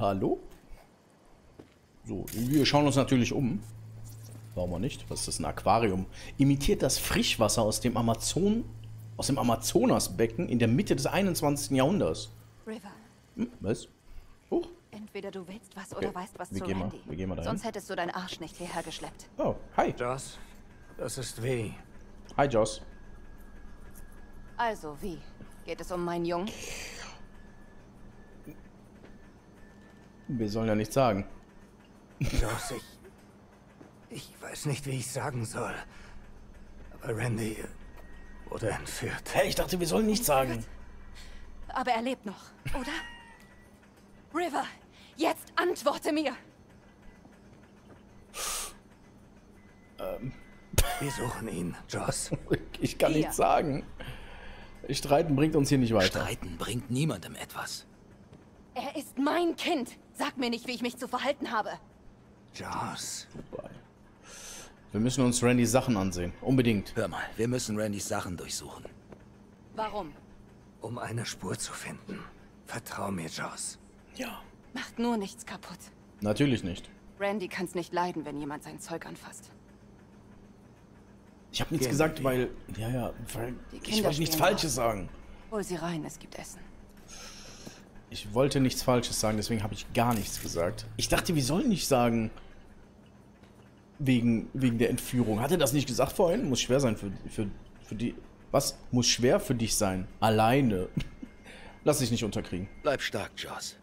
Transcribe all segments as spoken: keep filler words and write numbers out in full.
Hallo? So, wir schauen uns natürlich um. Warum auch nicht? Was ist das? Ein Aquarium. Imitiert das Frischwasser aus dem Amazon, aus dem Amazonasbecken in der Mitte des einundzwanzigsten Jahrhunderts. River. Hm, was? Huch. Entweder du willst was Okay. oder weißt was Wir zu gehen mal- Randy. wir gehen mal dahin. Sonst hättest du deinen Arsch nicht hierher geschleppt. Oh, hi. Joss, das ist weh. Hi, Joss. Also, wie? Geht es um meinen Jungen? Wir sollen ja nichts sagen. Joss, ich... Ich weiß nicht, wie ich sagen soll. Aber Randy wurde entführt. Hä, ich dachte, wir sollen nichts sagen. Aber er lebt noch, oder? River, jetzt antworte mir! Wir suchen ihn, Joss. Ich kann Hier. nichts sagen. Streiten bringt uns hier nicht weiter. Streiten bringt niemandem etwas. Er ist mein Kind! Sag mir nicht, wie ich mich zu verhalten habe. Joss. Wir müssen uns Randys Sachen ansehen. Unbedingt. Hör mal, wir müssen Randys Sachen durchsuchen. Warum? Um eine Spur zu finden. Vertrau mir, Joss. Ja. Macht nur nichts kaputt. Natürlich nicht. Randy kann's nicht leiden, wenn jemand sein Zeug anfasst. Ich habe nichts Gehen gesagt, wir. weil... Ja, ja, weil... Die Ich Kinder wollte nichts spielen Falsches sagen. Hol sie rein, es gibt Essen. Ich wollte nichts Falsches sagen, deswegen habe ich gar nichts gesagt. Ich dachte, wir sollen nicht sagen... Wegen, wegen der Entführung. Hat er das nicht gesagt vorhin? Muss schwer sein für, für, für die... Was? Muss schwer für dich sein? Alleine. Lass dich nicht unterkriegen. Bleib stark, Joss.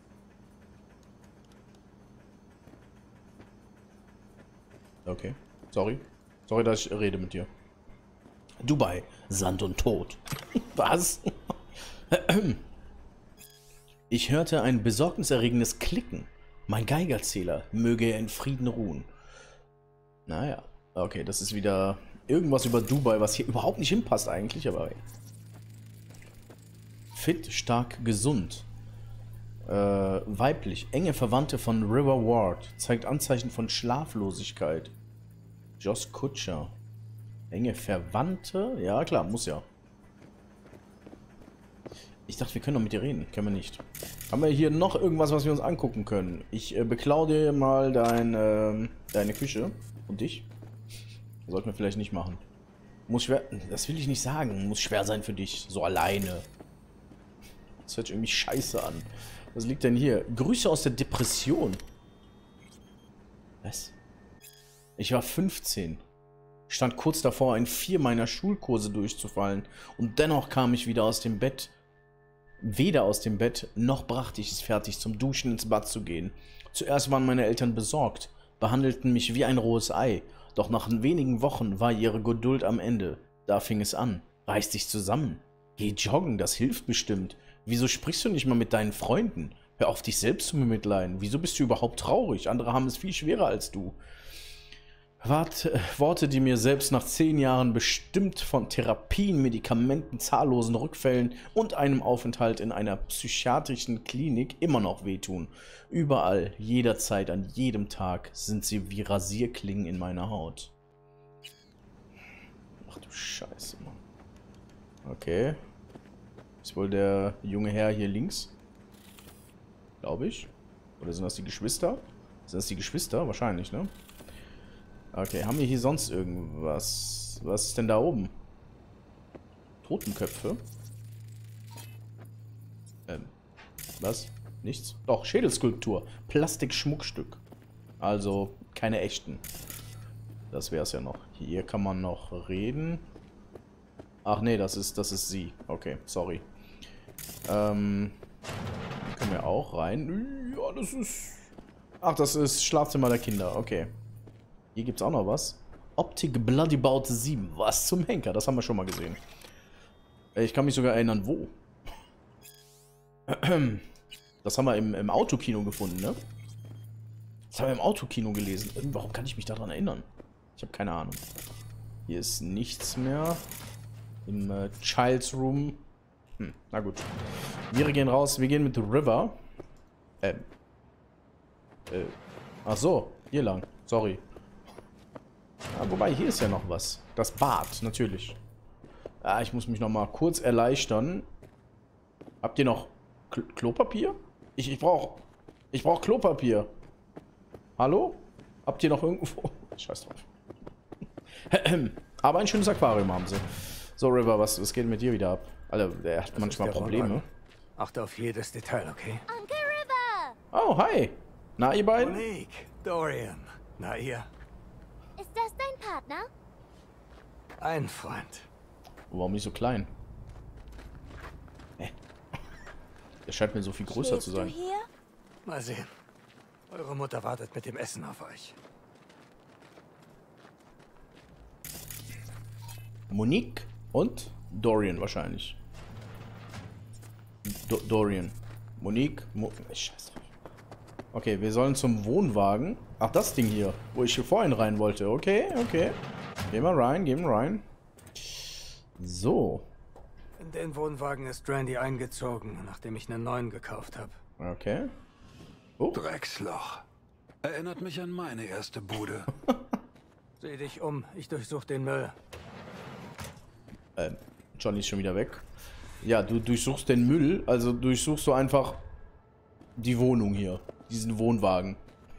Okay. Sorry. Sorry, dass ich rede mit dir. Dubai. Sand und Tod. Was? Ich hörte ein besorgniserregendes Klicken. Mein Geigerzähler. Möge er in Frieden ruhen. Naja. Okay, das ist wieder irgendwas über Dubai, was hier überhaupt nicht hinpasst eigentlich, aber... Fit, stark, gesund. Äh, weiblich. Enge Verwandte von River Ward. Zeigt Anzeichen von Schlaflosigkeit. Joss Kutscher. Enge Verwandte? Ja, klar, muss ja. Ich dachte, wir können doch mit dir reden. Können wir nicht. Haben wir hier noch irgendwas, was wir uns angucken können? Ich äh, beklau dir mal dein, äh, deine Küche. Und dich. Sollten wir vielleicht nicht machen. Muss schwer... Das will ich nicht sagen. Muss schwer sein für dich. So alleine. Das hört sich irgendwie scheiße an. Was liegt denn hier? Grüße aus der Depression. Was? Ich war fünfzehn. Stand kurz davor, in vier meiner Schulkurse durchzufallen. Und dennoch kam ich wieder aus dem Bett. Weder aus dem Bett, noch brachte ich es fertig, zum Duschen ins Bad zu gehen. Zuerst waren meine Eltern besorgt, behandelten mich wie ein rohes Ei. Doch nach wenigen Wochen war ihre Geduld am Ende. Da fing es an. Reiß dich zusammen. Geh joggen, das hilft bestimmt. Wieso sprichst du nicht mal mit deinen Freunden? Hör auf, dich selbst zu bemitleiden. Wieso bist du überhaupt traurig? Andere haben es viel schwerer als du. Wart, Worte, die mir selbst nach zehn Jahren bestimmt von Therapien, Medikamenten, zahllosen Rückfällen und einem Aufenthalt in einer psychiatrischen Klinik immer noch wehtun. Überall, jederzeit, an jedem Tag sind sie wie Rasierklingen in meiner Haut. Ach du Scheiße, Mann. Okay. Ist wohl der junge Herr hier links? Glaube ich. Oder sind das die Geschwister? Sind das die Geschwister? Wahrscheinlich, ne? Okay, haben wir hier sonst irgendwas? Was ist denn da oben? Totenköpfe? Ähm, was? Nichts? Doch, Schädelskulptur. Plastikschmuckstück. Also, keine echten. Das wäre es ja noch. Hier kann man noch reden. Ach nee, das ist, das ist sie. Okay, sorry. Ähm, können wir auch rein? Ja, das ist... Ach, das ist Schlafzimmer der Kinder. Okay. Hier gibt es auch noch was. Optik Bloody Bout sieben. Was zum Henker? Das haben wir schon mal gesehen. Ich kann mich sogar erinnern, wo. Das haben wir im, im Autokino gefunden, ne? Das haben wir im Autokino gelesen. Warum kann ich mich daran erinnern? Ich habe keine Ahnung. Hier ist nichts mehr. Im äh, Child's Room. Hm, na gut. Wir gehen raus. Wir gehen mit River. Ähm. Äh. Ach so. Hier lang. Sorry. Ja, wobei, hier ist ja noch was. Das Bad, natürlich. Ah, ich muss mich noch mal kurz erleichtern. Habt ihr noch Kl Klopapier? Ich, ich brauche... Ich brauche Klopapier. Hallo? Habt ihr noch irgendwo... Scheiß drauf. Aber ein schönes Aquarium haben sie. So, River, was, was geht mit dir wieder ab? Alter, der hat Das manchmal ist der Probleme. Wohnwagen. Achte auf jedes Detail, okay? Uncle River! Oh, hi. Na, ihr beiden? Monique, Dorian. Na ihr? Ist das dein Partner? Ein Freund. Warum nicht so klein? Hä? Der scheint mir so viel größer Schläfst zu sein. du hier? Mal sehen. Eure Mutter wartet mit dem Essen auf euch. Monique und Dorian wahrscheinlich. Do Dorian. Monique. Mo Scheiß drauf. Okay, wir sollen zum Wohnwagen. Ach, das Ding hier, wo ich hier vorhin rein wollte. Okay, okay. Gehen wir rein, gehen wir rein. So. In den Wohnwagen ist Randy eingezogen, nachdem ich einen neuen gekauft habe. Okay. Oh. Drecksloch. Erinnert mich an meine erste Bude. Seh dich um, ich durchsuche den Müll. Ähm, Johnny ist schon wieder weg. Ja, du durchsuchst den Müll, also durchsuchst du einfach die Wohnung hier. Diesen Wohnwagen.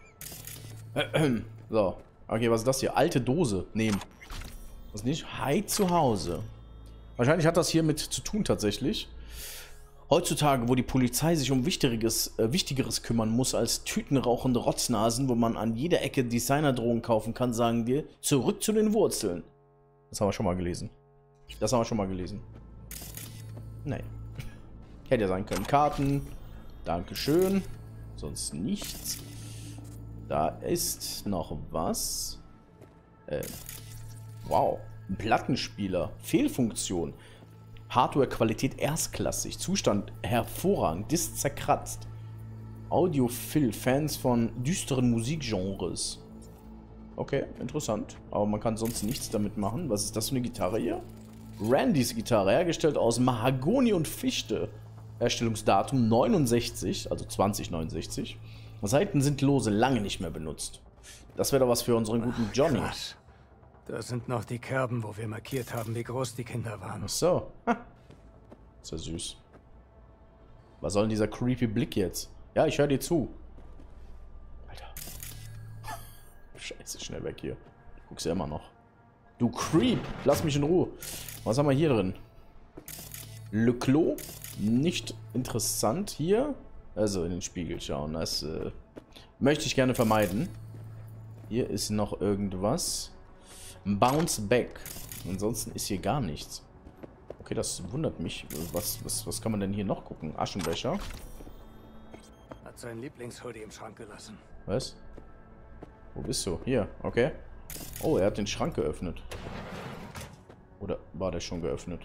So. Okay, was ist das hier? Alte Dose. Nehmen. Was nicht? Hi zu Hause. Wahrscheinlich hat das hier mit zu tun tatsächlich. Heutzutage, wo die Polizei sich um Wichtigeres, äh, Wichtigeres kümmern muss als tütenrauchende Rotznasen, wo man an jeder Ecke Designerdrogen kaufen kann, sagen wir, zurück zu den Wurzeln. Das haben wir schon mal gelesen. Das haben wir schon mal gelesen. Nee. Hätte ja sein können. Karten. Dankeschön. Sonst nichts. Da ist noch was. Äh. Wow. Ein Plattenspieler. Fehlfunktion. Hardware-Qualität erstklassig. Zustand hervorragend. Disc zerkratzt. Audiophil. Fans von düsteren Musikgenres. Okay, interessant. Aber man kann sonst nichts damit machen. Was ist das für eine Gitarre hier? Randys Gitarre, hergestellt aus Mahagoni und Fichte. Herstellungsdatum neunundsechzig, also zwanzig neunundsechzig. Seiten sind lose, lange nicht mehr benutzt. Das wäre doch was für unseren guten Johnny. Krass. Da sind noch die Kerben, wo wir markiert haben, wie groß die Kinder waren. Ach so. Ha. Ist ja süß. Was soll denn dieser creepy Blick jetzt? Ja, ich höre dir zu. Alter. Scheiße, schnell weg hier. Guckst ja immer noch. Du Creep, lass mich in Ruhe. Was haben wir hier drin? Le Clos. Nicht interessant hier. Also in den Spiegel schauen. Das äh, möchte ich gerne vermeiden. Hier ist noch irgendwas. Bounce Back. Ansonsten ist hier gar nichts. Okay, das wundert mich. Was, was, was kann man denn hier noch gucken? Aschenbecher. Hat seinen Lieblingshoodie im Schrank gelassen. Was? Wo bist du? Hier, okay. Oh, er hat den Schrank geöffnet. Oder war der schon geöffnet?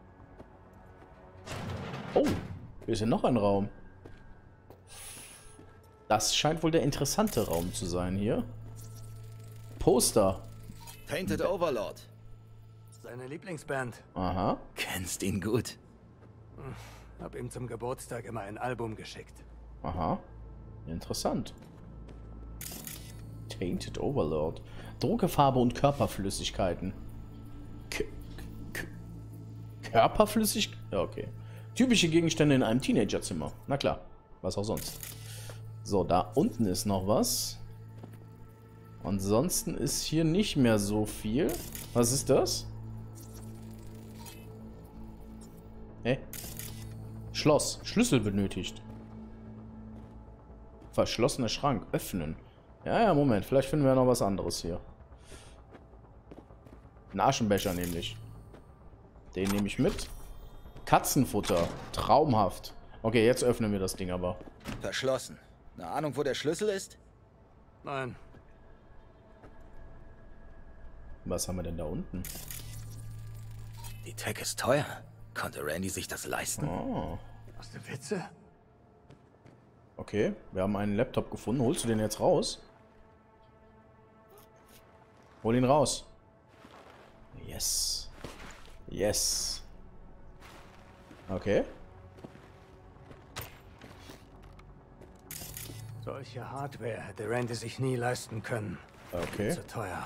Oh, hier ist ja noch ein Raum. Das scheint wohl der interessante Raum zu sein hier. Poster. Painted Overlord. Seine Lieblingsband. Aha. Kennst ihn gut. Hab ihm zum Geburtstag immer ein Album geschickt. Aha. Interessant. Tainted Overlord. Druckerfarbe und Körperflüssigkeiten. K K Körperflüssigkeit? Ja, okay. Typische Gegenstände in einem Teenagerzimmer. Na klar. Was auch sonst. So, da unten ist noch was. Ansonsten ist hier nicht mehr so viel. Was ist das? Hä? Schloss. Schlüssel benötigt. Verschlossener Schrank. Öffnen. Ja, ja, Moment. Vielleicht finden wir noch was anderes hier. Ein Aschenbecher nämlich. Den nehme ich mit. Katzenfutter. Traumhaft. Okay, jetzt öffnen wir das Ding aber. Verschlossen. Eine Ahnung, wo der Schlüssel ist? Nein. Was haben wir denn da unten? Die Tech ist teuer. Konnte Randy sich das leisten? Oh. Hast du Witze? Okay, wir haben einen Laptop gefunden. Holst du den jetzt raus? Hol ihn raus. Yes. Yes. Okay. Solche Hardware hätte Randy sich nie leisten können. Okay. Zu teuer.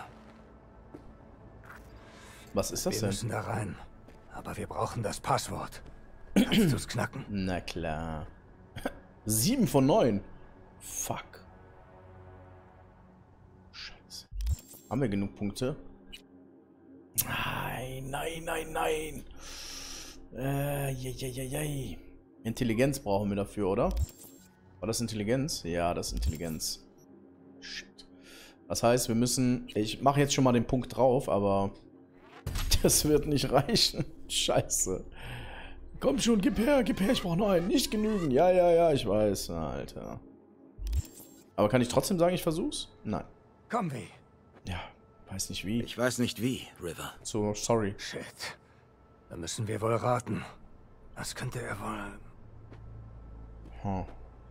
Was ist das Wir denn? müssen da rein. Aber wir brauchen das Passwort. Kannst du's knacken? Na klar. Sieben von neun. Fuck. Scheiße. Haben wir genug Punkte? Nein, nein, nein, nein. Äh, je, je, je, je. Intelligenz brauchen wir dafür, oder? War das Intelligenz? Ja, das ist Intelligenz. Shit. Das heißt, wir müssen... Ich mache jetzt schon mal den Punkt drauf, aber... Das wird nicht reichen. Scheiße. Komm schon, gib her, gib her, ich brauche noch einen. Nicht genügen. Ja, ja, ja, ich weiß. Alter. Aber kann ich trotzdem sagen, ich versuch's? Nein. Komm, wie? Ja, weiß nicht wie. Ich weiß nicht wie, River. So, sorry. Shit. Da müssen wir wohl raten. Was könnte er wohl... Hm.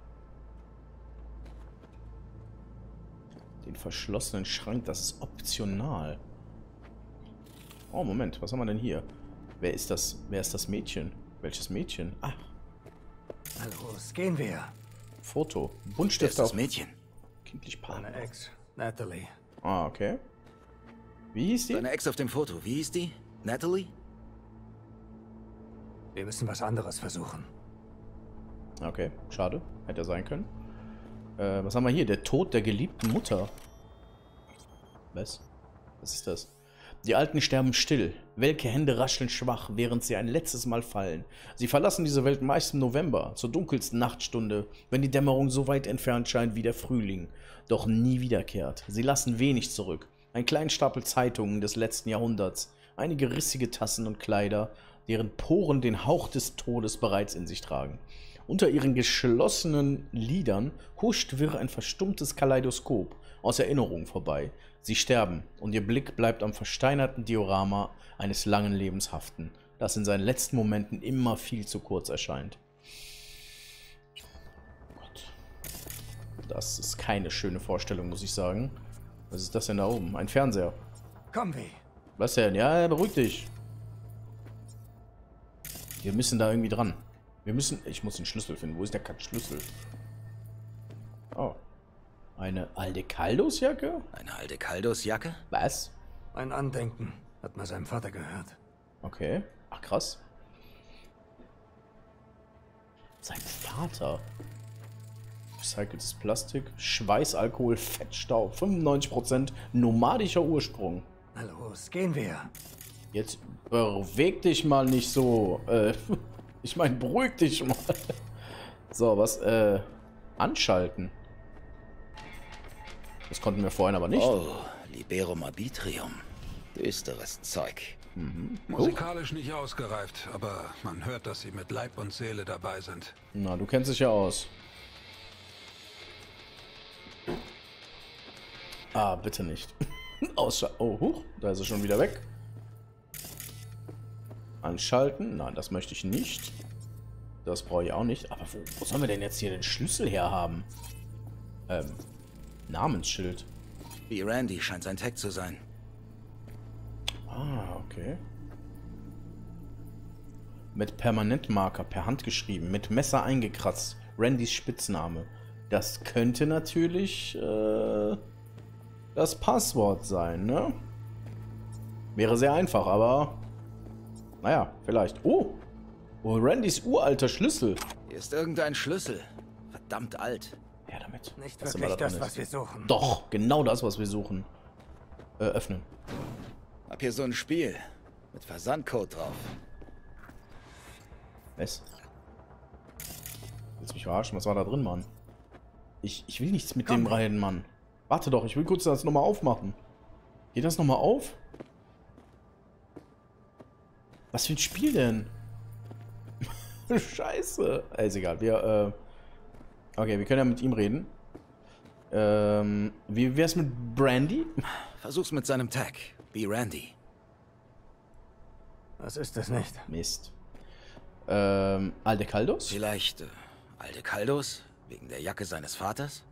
Den verschlossenen Schrank, das ist optional. Oh, Moment, was haben wir denn hier? Wer ist das? Wer ist das Mädchen? Welches Mädchen? Ach, Na los, gehen wir. Foto. Wer ist Buntstift das auf Mädchen? kindlich Meine Partner. Ex, Natalie. Ah, okay. Wie hieß die? Deine Ex auf dem Foto, wie hieß die? Natalie? Wir müssen was anderes versuchen. Okay, schade. Hätte er sein können. Äh, was haben wir hier? Der Tod der geliebten Mutter. Was? Was ist das? Die Alten sterben still. Welke Hände rascheln schwach, während sie ein letztes Mal fallen. Sie verlassen diese Welt meist im November, zur dunkelsten Nachtstunde, wenn die Dämmerung so weit entfernt scheint wie der Frühling, doch nie wiederkehrt. Sie lassen wenig zurück. Einen kleinen Stapel Zeitungen des letzten Jahrhunderts, einige rissige Tassen und Kleider, deren Poren den Hauch des Todes bereits in sich tragen. Unter ihren geschlossenen Lidern huscht wirr ein verstummtes Kaleidoskop aus Erinnerungen vorbei. Sie sterben und ihr Blick bleibt am versteinerten Diorama eines langen Lebens haften, das in seinen letzten Momenten immer viel zu kurz erscheint. Gott. Das ist keine schöne Vorstellung, muss ich sagen. Was ist das denn da oben? Ein Fernseher. Komm, wie? Was denn? Ja, beruhig dich. Wir müssen da irgendwie dran. Wir müssen... Ich muss den Schlüssel finden. Wo ist der Kack-Schlüssel? Oh. Eine Aldecaldos-Jacke? Eine alte Caldos-Jacke? Was? Ein Andenken. Hat mal seinem Vater gehört. Okay. Ach, krass. Sein Vater. Recyceltes Plastik. Schweißalkohol, Fettstaub. fünfundneunzig Prozent nomadischer Ursprung. Na los, gehen wir. Jetzt beweg dich mal nicht so. Äh, ich meine, beruhig dich mal. So, was? Äh, anschalten. Das konnten wir vorhin aber nicht. Oh, Liberum Arbitrium. Düsteres Zeug. Mhm. Musikalisch nicht ausgereift, aber man hört, dass sie mit Leib und Seele dabei sind. Na, du kennst dich ja aus. Ah, bitte nicht. Ausschalten. Oh, huch, da ist er schon wieder weg. Anschalten. Nein, das möchte ich nicht. Das brauche ich auch nicht. Aber wo, wo sollen wir denn jetzt hier den Schlüssel herhaben? Ähm, Namensschild. Wie Randy scheint sein Tag zu sein. Ah, okay. Mit Permanentmarker per Hand geschrieben, mit Messer eingekratzt. Randys Spitzname. Das könnte natürlich äh, das Passwort sein, ne? Wäre sehr einfach, aber naja, vielleicht. Oh! Oh, Randys uralter Schlüssel. Hier ist irgendein Schlüssel. Verdammt alt. Ja, damit. Nicht Was wirklich immer da das, drin was ist. wir suchen. Doch, genau das, was wir suchen. Äh, öffnen. Hab hier so ein Spiel. Mit Versandcode drauf. Was? Willst du mich verarschen? Was war da drin, Mann? Ich, ich will nichts mit dem rein, Mann. Warte doch, ich will kurz das nochmal aufmachen. Geht das nochmal auf? Was für ein Spiel denn? Scheiße. Ey, ist egal. Wir, äh... Okay, wir können ja mit ihm reden. Ähm... Wie wär's mit Brandy? Versuch's mit seinem Tag. Wie Randy. Was ist es nicht? Mist. Ähm... Aldecaldos? Vielleicht äh, Aldecaldos? Wegen der Jacke seines Vaters?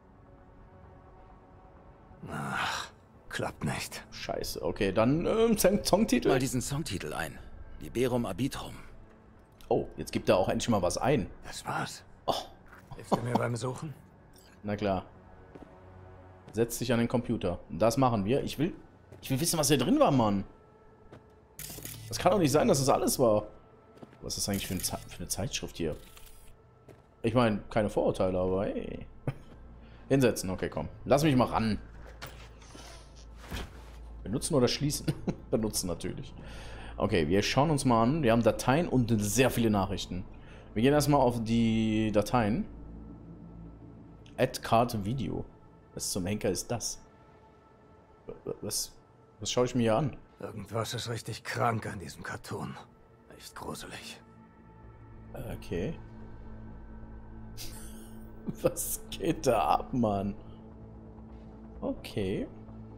Ach, klappt nicht. Scheiße. Okay, dann, ähm, Song- Songtitel? Mal diesen Songtitel ein. Liberum Arbitrum. Oh, jetzt gibt er auch endlich mal was ein. Das war's. Oh. Hilfst du mir beim Suchen? Na klar. Setz dich an den Computer. Das machen wir. Ich will, ich will wissen, was hier drin war, Mann. Das kann doch nicht sein, dass das alles war. Was ist das eigentlich für, ein Ze für eine Zeitschrift hier? Ich meine, keine Vorurteile, aber hey. Hinsetzen, okay, komm. Lass mich mal ran. Benutzen oder schließen? Benutzen natürlich. Okay, wir schauen uns mal an. Wir haben Dateien und sehr viele Nachrichten. Wir gehen erstmal auf die Dateien. Add Card Video. Was zum Henker ist das? Was, was schaue ich mir hier an? Irgendwas ist richtig krank an diesem Cartoon. Echt gruselig. Okay. Was geht da ab, Mann? Okay.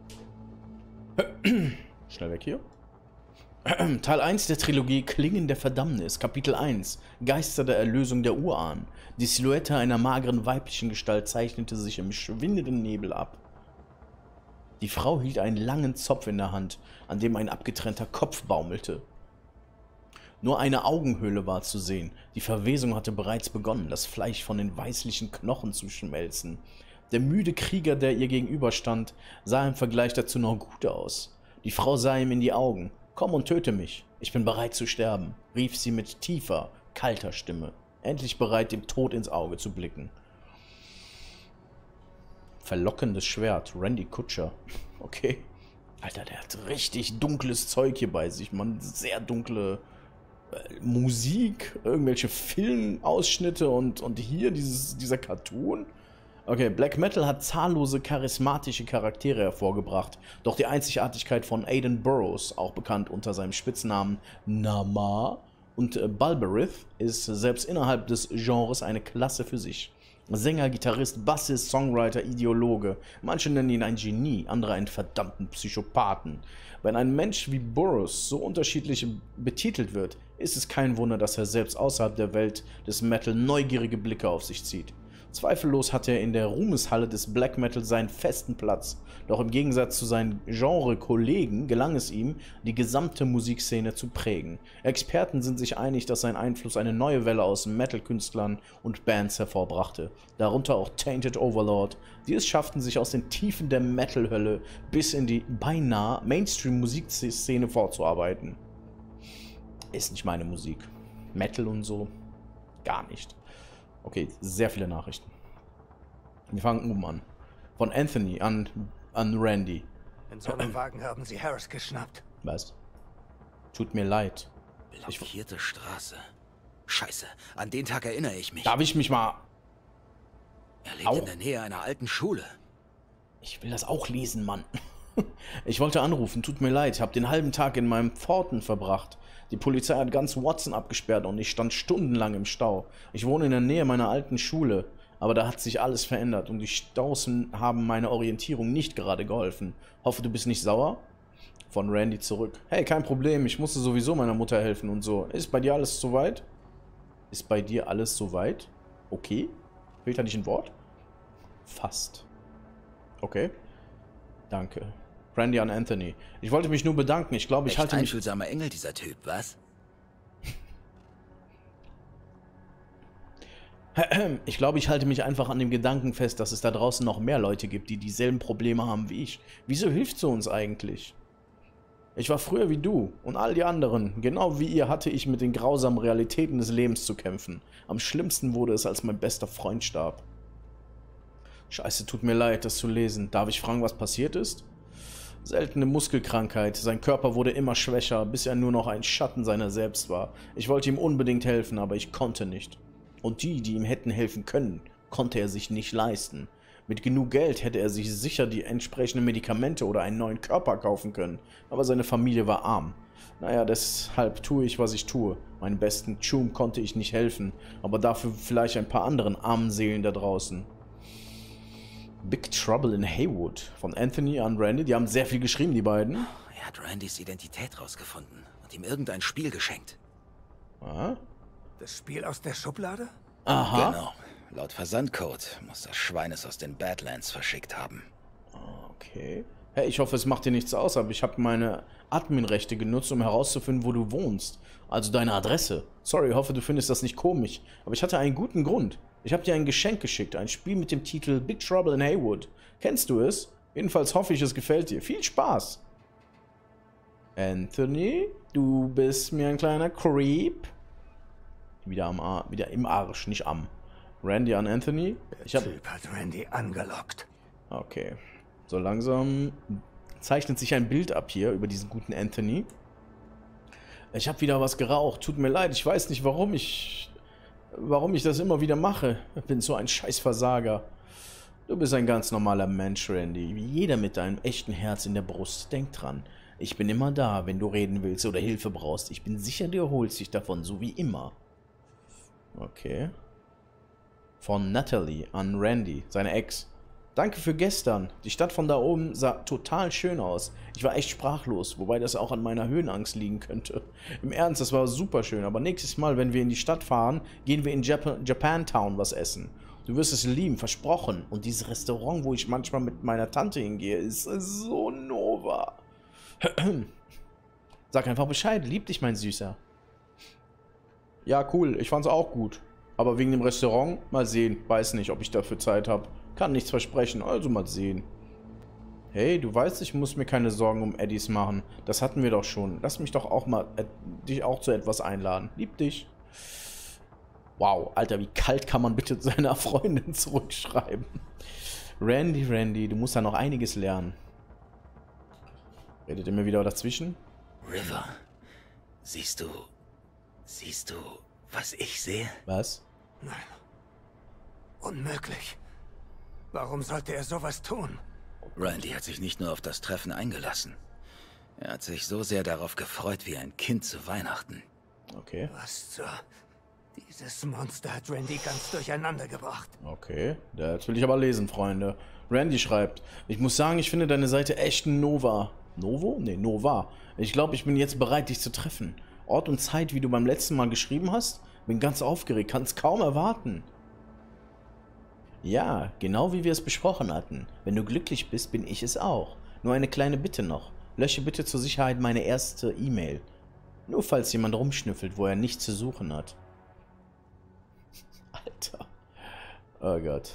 Schnell weg hier. Teil eins der Trilogie Klingen der Verdammnis, Kapitel eins, Geister der Erlösung der Urahn. Die Silhouette einer mageren weiblichen Gestalt zeichnete sich im schwindenden Nebel ab. Die Frau hielt einen langen Zopf in der Hand, an dem ein abgetrennter Kopf baumelte. Nur eine Augenhöhle war zu sehen. Die Verwesung hatte bereits begonnen, das Fleisch von den weißlichen Knochen zu schmelzen. Der müde Krieger, der ihr gegenüberstand, sah im Vergleich dazu noch gut aus. Die Frau sah ihm in die Augen. »Komm und töte mich. Ich bin bereit zu sterben«, rief sie mit tiefer, kalter Stimme, endlich bereit, dem Tod ins Auge zu blicken. Verlockendes Schwert, Randy Kutscher. Okay. Alter, der hat richtig dunkles Zeug hier bei sich, man. Sehr dunkle äh, Musik, irgendwelche Filmausschnitte und, und hier dieses, dieser Cartoon. Okay, Black Metal hat zahllose charismatische Charaktere hervorgebracht, doch die Einzigartigkeit von Aidan Burroughs, auch bekannt unter seinem Spitznamen Nama, und äh, Balberith ist selbst innerhalb des Genres eine Klasse für sich. Sänger, Gitarrist, Bassist, Songwriter, Ideologe. Manche nennen ihn ein Genie, andere einen verdammten Psychopathen. Wenn ein Mensch wie Burroughs so unterschiedlich betitelt wird, ist es kein Wunder, dass er selbst außerhalb der Welt des Metal neugierige Blicke auf sich zieht. Zweifellos hat er in der Ruhmeshalle des Black Metal seinen festen Platz, doch im Gegensatz zu seinen Genre-Kollegen gelang es ihm, die gesamte Musikszene zu prägen. Experten sind sich einig, dass sein Einfluss eine neue Welle aus Metal-Künstlern und Bands hervorbrachte, darunter auch Tainted Overlord, die es schafften, sich aus den Tiefen der Metal-Hölle bis in die beinahe Mainstream-Musikszene vorzuarbeiten. Ist nicht meine Musik. Metal und so, gar nicht. Okay, sehr viele Nachrichten. Wir fangen oben an. Von Anthony an, an Randy. In so einem Wagen haben sie Harris geschnappt. Was? Tut mir leid. Blockierte Straße. Scheiße, an den Tag erinnere ich mich. Darf ich mich mal... Er lebt Au. in der Nähe einer alten Schule. Ich will das auch lesen, Mann. Ich wollte anrufen, tut mir leid. Ich habe den halben Tag in meinem Thornton verbracht. Die Polizei hat ganz Watson abgesperrt und ich stand stundenlang im Stau. Ich wohne in der Nähe meiner alten Schule, aber da hat sich alles verändert und die Staus haben meiner Orientierung nicht gerade geholfen. Hoffe, du bist nicht sauer? Von Randy zurück. Hey, kein Problem, ich musste sowieso meiner Mutter helfen und so. Ist bei dir alles soweit? Ist bei dir alles soweit? Okay. Fehlt da nicht ein Wort? Fast. Okay. Danke. Randy an Anthony. Ich wollte mich nur bedanken. Ich glaube, ich Echt halte mich... einfühlsamer Engel, dieser Typ, was? Ich glaube, ich halte mich einfach an dem Gedanken fest, dass es da draußen noch mehr Leute gibt, die dieselben Probleme haben wie ich. Wieso hilfst du uns eigentlich? Ich war früher wie du und all die anderen. Genau wie ihr hatte ich mit den grausamen Realitäten des Lebens zu kämpfen. Am schlimmsten wurde es, als mein bester Freund starb. Scheiße, tut mir leid, das zu lesen. Darf ich fragen, was passiert ist? Seltene Muskelkrankheit. Sein Körper wurde immer schwächer, bis er nur noch ein Schatten seiner selbst war. Ich wollte ihm unbedingt helfen, aber ich konnte nicht. Und die, die ihm hätten helfen können, konnte er sich nicht leisten. Mit genug Geld hätte er sich sicher die entsprechenden Medikamente oder einen neuen Körper kaufen können, aber seine Familie war arm. Naja, deshalb tue ich, was ich tue. Meinem besten Chum konnte ich nicht helfen, aber dafür vielleicht ein paar anderen armen Seelen da draußen. Big Trouble in Haywood von Anthony an Randy. Die haben sehr viel geschrieben, die beiden. Er hat Randys Identität rausgefunden und ihm irgendein Spiel geschenkt. Ah. Das Spiel aus der Schublade? Aha. Genau. Laut Versandcode muss das Schwein es aus den Badlands verschickt haben. Okay. Hey, ich hoffe, es macht dir nichts aus, aber ich habe meine Adminrechte genutzt, um herauszufinden, wo du wohnst. Also deine Adresse. Sorry, ich hoffe, du findest das nicht komisch. Aber ich hatte einen guten Grund. Ich habe dir ein Geschenk geschickt, ein Spiel mit dem Titel Big Trouble in Haywood. Kennst du es? Jedenfalls hoffe ich, es gefällt dir. Viel Spaß! Anthony, du bist mir ein kleiner Creep. Wieder am Ar wieder im Arsch, nicht am. Randy an Anthony. Ich hab... Der Typ hat Randy angelockt. Okay. So langsam zeichnet sich ein Bild ab hier über diesen guten Anthony. Ich habe wieder was geraucht. Tut mir leid. Ich weiß nicht, warum ich... Warum ich das immer wieder mache. Ich bin so ein Scheißversager. Du bist ein ganz normaler Mensch, Randy. Wie jeder mit deinem echten Herz in der Brust. Denk dran. Ich bin immer da, wenn du reden willst oder Hilfe brauchst. Ich bin sicher, du erholst dich davon, so wie immer. Okay. Von Natalie an Randy, seine Ex. Danke für gestern. Die Stadt von da oben sah total schön aus. Ich war echt sprachlos, wobei das auch an meiner Höhenangst liegen könnte. Im Ernst, das war super schön. Aber nächstes Mal, wenn wir in die Stadt fahren, gehen wir in Japan Japantown was essen. Du wirst es lieben, versprochen. Und dieses Restaurant, wo ich manchmal mit meiner Tante hingehe, ist so Nova. Sag einfach Bescheid, lieb dich, mein Süßer. Ja, cool, ich fand's auch gut. Aber wegen dem Restaurant, mal sehen. Weiß nicht, ob ich dafür Zeit habe. Kann nichts versprechen, also mal sehen. Hey, du weißt, ich muss mir keine Sorgen um Eddies machen. Das hatten wir doch schon. Lass mich doch auch mal äh, dich auch zu etwas einladen. Lieb dich. Wow, Alter, wie kalt kann man bitte seiner Freundin zurückschreiben? Randy, Randy, du musst da noch einiges lernen. Redet ihr mir wieder dazwischen? River, siehst du, siehst du, was ich sehe? Was? Nein. Unmöglich. Warum sollte er sowas tun? Randy hat sich nicht nur auf das Treffen eingelassen. Er hat sich so sehr darauf gefreut wie ein Kind zu Weihnachten. Okay. Was zur... Dieses Monster hat Randy ganz durcheinander gebracht. Okay, das will ich aber lesen, Freunde. Randy schreibt, ich muss sagen, ich finde deine Seite echt ein Nova. Novo? Nee, Nova. Ich glaube, ich bin jetzt bereit, dich zu treffen. Ort und Zeit, wie du beim letzten Mal geschrieben hast? Bin ganz aufgeregt, kann es kaum erwarten. Ja, genau wie wir es besprochen hatten. Wenn du glücklich bist, bin ich es auch. Nur eine kleine Bitte noch. Lösche bitte zur Sicherheit meine erste E-Mail. Nur falls jemand rumschnüffelt, wo er nichts zu suchen hat. Alter. Oh Gott.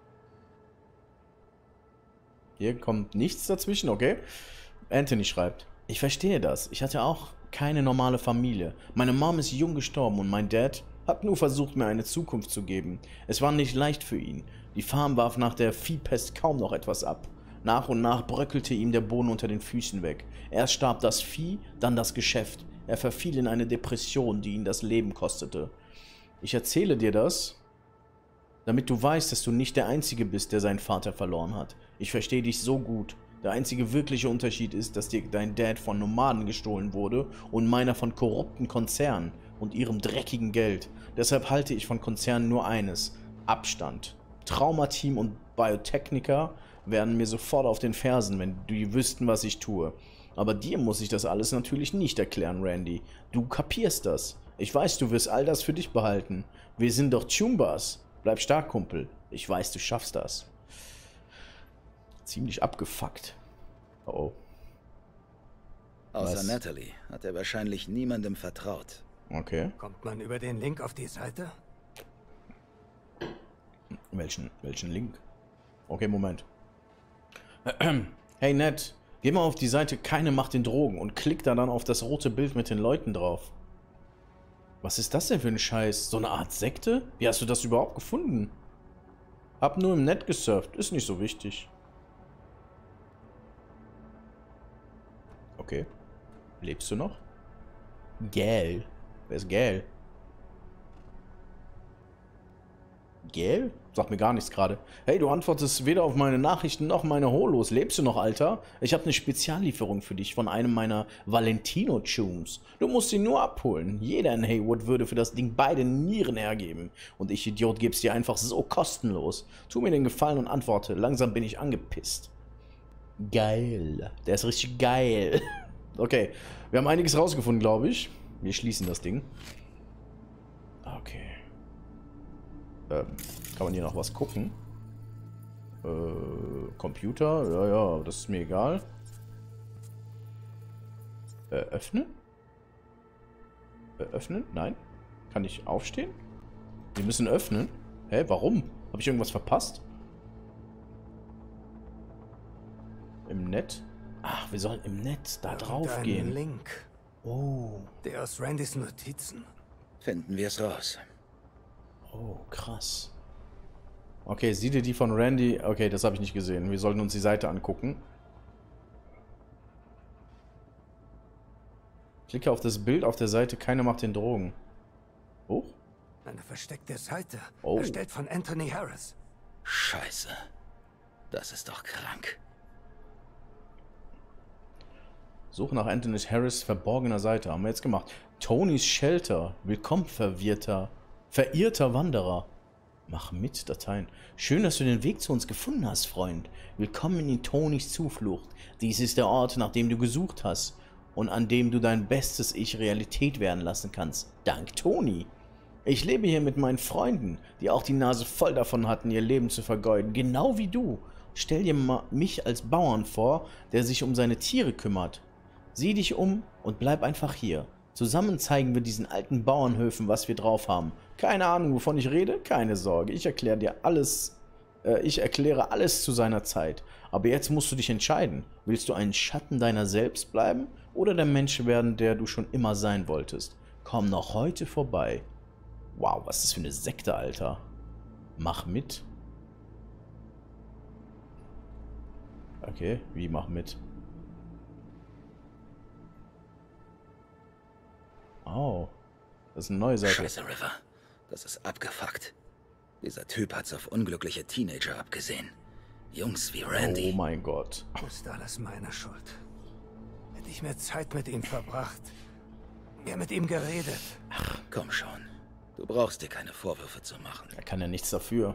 Hier kommt nichts dazwischen, okay? Anthony schreibt, ich verstehe das. Ich hatte auch keine normale Familie. Meine Mom ist jung gestorben und mein Dad hat nur versucht, mir eine Zukunft zu geben. Es war nicht leicht für ihn. Die Farm warf nach der Viehpest kaum noch etwas ab. Nach und nach bröckelte ihm der Boden unter den Füßen weg. Erst starb das Vieh, dann das Geschäft. Er verfiel in eine Depression, die ihn das Leben kostete. Ich erzähle dir das, damit du weißt, dass du nicht der Einzige bist, der seinen Vater verloren hat. Ich verstehe dich so gut. Der einzige wirkliche Unterschied ist, dass dir dein Dad von Nomaden gestohlen wurde und meiner von korrupten Konzernen und ihrem dreckigen Geld. Deshalb halte ich von Konzernen nur eines: Abstand. Traumateam und Biotechniker wären mir sofort auf den Fersen, wenn die wüssten, was ich tue. Aber dir muss ich das alles natürlich nicht erklären, Randy. Du kapierst das. Ich weiß, du wirst all das für dich behalten. Wir sind doch Chumbas. Bleib stark, Kumpel. Ich weiß, du schaffst das. Ziemlich abgefuckt. Oh oh. Außer Was? Natalie hat er wahrscheinlich niemandem vertraut. Okay. Kommt man über den Link auf die Seite? Welchen, welchen Link? Okay, Moment. Hey, Ned. Geh mal auf die Seite Keine Macht den Drogen und klick da dann auf das rote Bild mit den Leuten drauf. Was ist das denn für ein Scheiß? So eine Art Sekte? Wie hast du das überhaupt gefunden? Hab nur im Netz gesurft. Ist nicht so wichtig. Okay. Lebst du noch? Gell. Wer ist Gell? Gell? Sagt mir gar nichts gerade. Hey, du antwortest weder auf meine Nachrichten noch meine Holos. Lebst du noch, Alter? Ich habe eine Speziallieferung für dich von einem meiner Valentino-Tunes. Du musst sie nur abholen. Jeder in Haywood würde für das Ding beide Nieren hergeben. Und ich, Idiot, geb's dir einfach so kostenlos. Tu mir den Gefallen und antworte. Langsam bin ich angepisst. Geil. Der ist richtig geil. Okay, wir haben einiges rausgefunden, glaube ich. Wir schließen das Ding. Okay. Ähm, kann man hier noch was gucken? Äh, Computer? Ja, ja, das ist mir egal. Äh, öffnen? Äh, öffnen? Nein. Kann ich aufstehen? Wir müssen öffnen. Hä, warum? Habe ich irgendwas verpasst? Im Netz? Ach, wir sollen im Netz da drauf gehen. Link. Oh. Der aus Randys Notizen. Finden wir es raus. Oh, krass. Okay, sieh dir die von Randy... Okay, das habe ich nicht gesehen. Wir sollten uns die Seite angucken. Klicke auf das Bild auf der Seite. Keiner macht den Drogen. Oh? Eine versteckte Seite. Oh. Erstellt von Anthony Harris. Scheiße. Das ist doch krank. Suche nach Anthony Harris verborgener Seite. Haben wir jetzt gemacht. Tonys Shelter. Willkommen, verwirrter, verirrter Wanderer. Mach mit, Dateien. Schön, dass du den Weg zu uns gefunden hast, Freund. Willkommen in Tonys Zuflucht. Dies ist der Ort, nach dem du gesucht hast und an dem du dein bestes Ich Realität werden lassen kannst. Dank Tony. Ich lebe hier mit meinen Freunden, die auch die Nase voll davon hatten, ihr Leben zu vergeuden. Genau wie du. Stell dir mal mich als Bauern vor, der sich um seine Tiere kümmert. Sieh dich um und bleib einfach hier. Zusammen zeigen wir diesen alten Bauernhöfen, was wir drauf haben. Keine Ahnung, wovon ich rede? Keine Sorge, ich erkläre dir alles, äh, ich erkläre alles zu seiner Zeit. Aber jetzt musst du dich entscheiden. Willst du ein Schatten deiner selbst bleiben oder der Mensch werden, der du schon immer sein wolltest? Komm noch heute vorbei. Wow, was ist das für eine Sekte, Alter. Mach mit. Okay, wie mach mit? Oh, das ist eine neue Seite. Scheiße, River. Das ist abgefuckt. Dieser Typ hat's auf unglückliche Teenager abgesehen. Jungs wie Randy. Oh mein Gott. Das ist alles meine Schuld. Hätte ich mehr Zeit mit ihm verbracht. Mehr mit ihm geredet. Ach, komm schon. Du brauchst dir keine Vorwürfe zu machen. Er kann ja nichts dafür.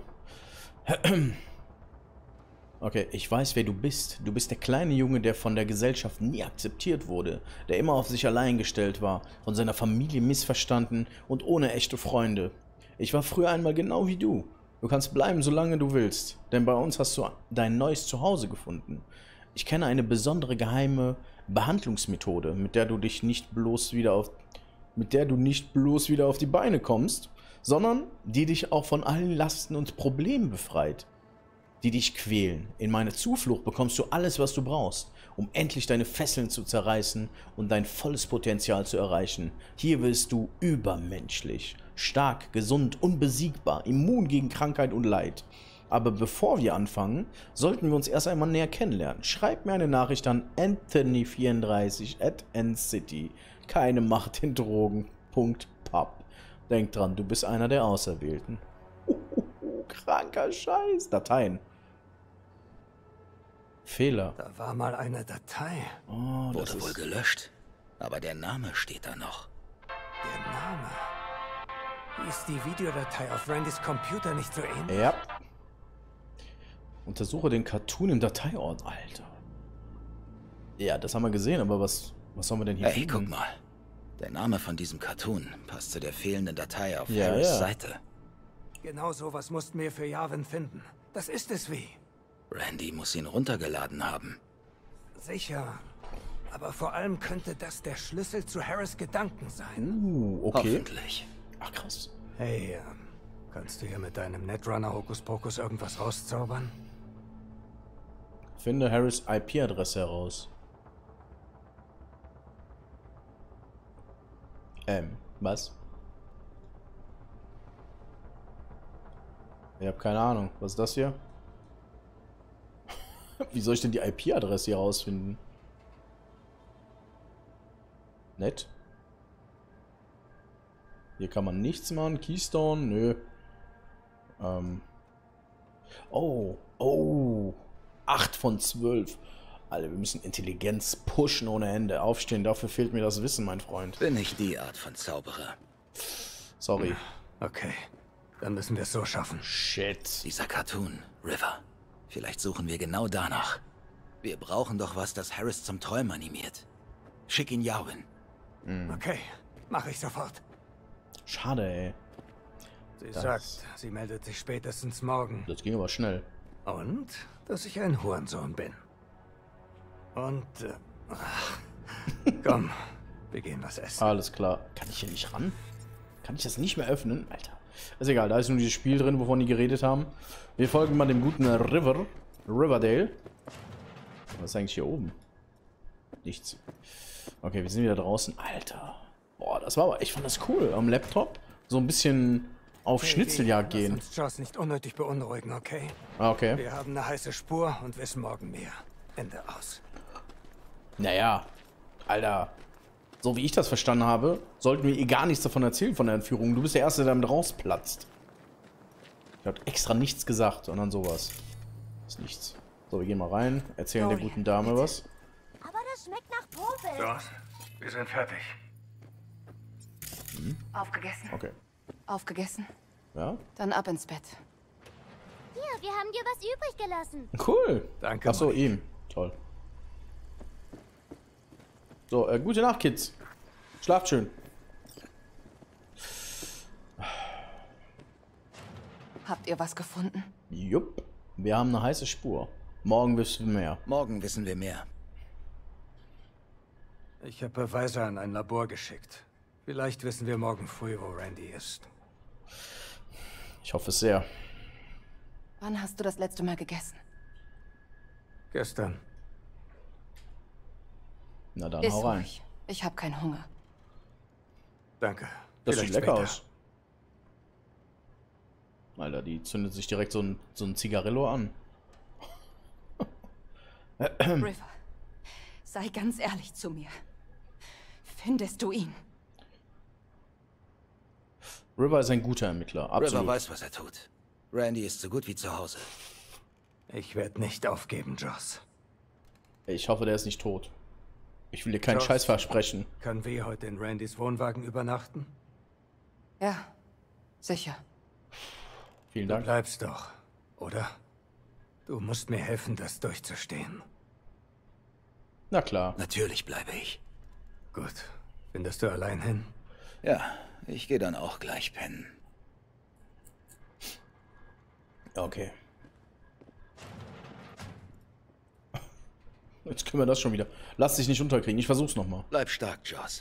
Okay, ich weiß, wer du bist. Du bist der kleine Junge, der von der Gesellschaft nie akzeptiert wurde, der immer auf sich allein gestellt war, von seiner Familie missverstanden und ohne echte Freunde. Ich war früher einmal genau wie du. Du kannst bleiben, solange du willst, denn bei uns hast du dein neues Zuhause gefunden. Ich kenne eine besondere geheime Behandlungsmethode, mit der du dich nicht bloß wieder auf, mit der du nicht bloß wieder auf die Beine kommst, sondern die dich auch von allen Lasten und Problemen befreit, die dich quälen. In meine Zuflucht bekommst du alles, was du brauchst, um endlich deine Fesseln zu zerreißen und dein volles Potenzial zu erreichen. Hier wirst du übermenschlich, stark, gesund, unbesiegbar, immun gegen Krankheit und Leid. Aber bevor wir anfangen, sollten wir uns erst einmal näher kennenlernen. Schreib mir eine Nachricht an Anthony vierunddreißig at ncity. Keine Macht in Drogen. Pub. Denk dran, du bist einer der Auserwählten. Uhuhu, kranker Scheiß. Dateien. Fehler. Da war mal eine Datei. Oh, das Wurde wohl ist... gelöscht. Aber der Name steht da noch. Der Name. Ist die Videodatei auf Randys Computer nicht so ähnlich? Ja. Untersuche den Cartoon im Dateiort, Alter. Ja, das haben wir gesehen, aber was, was sollen wir denn hier Hey, finden? guck mal. Der Name von diesem Cartoon passt zu der fehlenden Datei auf Ja, Harris' ja. Seite. Genau sowas mussten wir für Yavin finden. Das ist es wie. Randy muss ihn runtergeladen haben. Sicher. Aber vor allem könnte das der Schlüssel zu Harris' Gedanken sein. Uh, okay. Hoffentlich. Ach, krass. Hey, ähm, kannst du hier mit deinem Netrunner Hokuspokus irgendwas rauszaubern? Finde Harris' I P-Adresse heraus. Ähm, was? Ich habe keine Ahnung. Was ist das hier? Wie soll ich denn die I P-Adresse hier rausfinden? Nett. Hier kann man nichts machen. Keystone, nö. Ähm. Oh, oh. acht von zwölf. Alter, wir müssen Intelligenz pushen ohne Ende. Aufstehen, dafür fehlt mir das Wissen, mein Freund. Bin ich die Art von Zauberer. Sorry. Okay, dann müssen wir es so schaffen. Shit. Dieser Cartoon, River. Vielleicht suchen wir genau danach. Wir brauchen doch was, das Harris zum Träumen animiert. Schick ihn Yavin. Okay, mache ich sofort. Schade, ey. Sie Das- sagt, sie meldet sich spätestens morgen. Das ging aber schnell. Und, dass ich ein Hurensohn bin. Und, äh, ach, komm, wir gehen was essen. Alles klar. Kann ich hier nicht ran? Kann ich das nicht mehr öffnen? Alter. Ist egal, da ist nur dieses Spiel drin, wovon die geredet haben. Wir folgen mal dem guten River. Riverdale. Was ist eigentlich hier oben? Nichts. Okay, wir sind wieder draußen. Alter. Boah, das war aber, ich fand das cool. Am Laptop. So ein bisschen auf Hey, Schnitzeljagd Lass gehen. uns Joss nicht unnötig beunruhigen, okay? Ah, okay. Wir haben eine heiße Spur und wissen morgen mehr. Ende aus. Naja, Alter. So wie ich das verstanden habe, sollten wir ihr gar nichts davon erzählen von der Entführung. Du bist der Erste, der damit rausplatzt. Ich hab extra nichts gesagt und dann sowas. Ist nichts. So, wir gehen mal rein, erzählen der Dorian, guten Dame bitte. was. Aber das schmeckt nach Popel. Joss, wir sind fertig. Aufgegessen. Okay. Aufgegessen. Ja? Dann ab ins Bett. Hier, wir haben dir was übrig gelassen. Cool. Danke, Achso, Molly. ihm. Toll. So, äh, gute Nacht, Kids. Schlaft schön. Habt ihr was gefunden? Jupp. Wir haben eine heiße Spur. Morgen wissen wir mehr. Morgen wissen wir mehr. Ich habe Beweise an ein Labor geschickt. Vielleicht wissen wir morgen früh, wo Randy ist. Ich hoffe es sehr. Wann hast du das letzte Mal gegessen? Gestern. Na dann, Iss hau rein. ruhig. Ich habe keinen Hunger. Danke. Das Vielleicht sieht lecker später. aus. Alter, die zündet sich direkt so ein, so ein Zigarillo an. River, sei ganz ehrlich zu mir. Findest du ihn? River ist ein guter Ermittler, absolut. River weiß, was er tut. Randy ist so gut wie zu Hause. Ich werde nicht aufgeben, Joss. Ich hoffe, der ist nicht tot. Ich will dir keinen Joss. Scheiß versprechen. Können wir heute in Randys Wohnwagen übernachten? Ja, sicher. Vielen Du Dank. bleibst doch, oder? Du musst mir helfen, das durchzustehen. Na klar. Natürlich bleibe ich. Gut. Findest du allein hin? Ja, ich gehe dann auch gleich pennen. Okay. Jetzt können wir das schon wieder. Lass dich nicht unterkriegen. Ich versuch's nochmal. Bleib stark, Joss.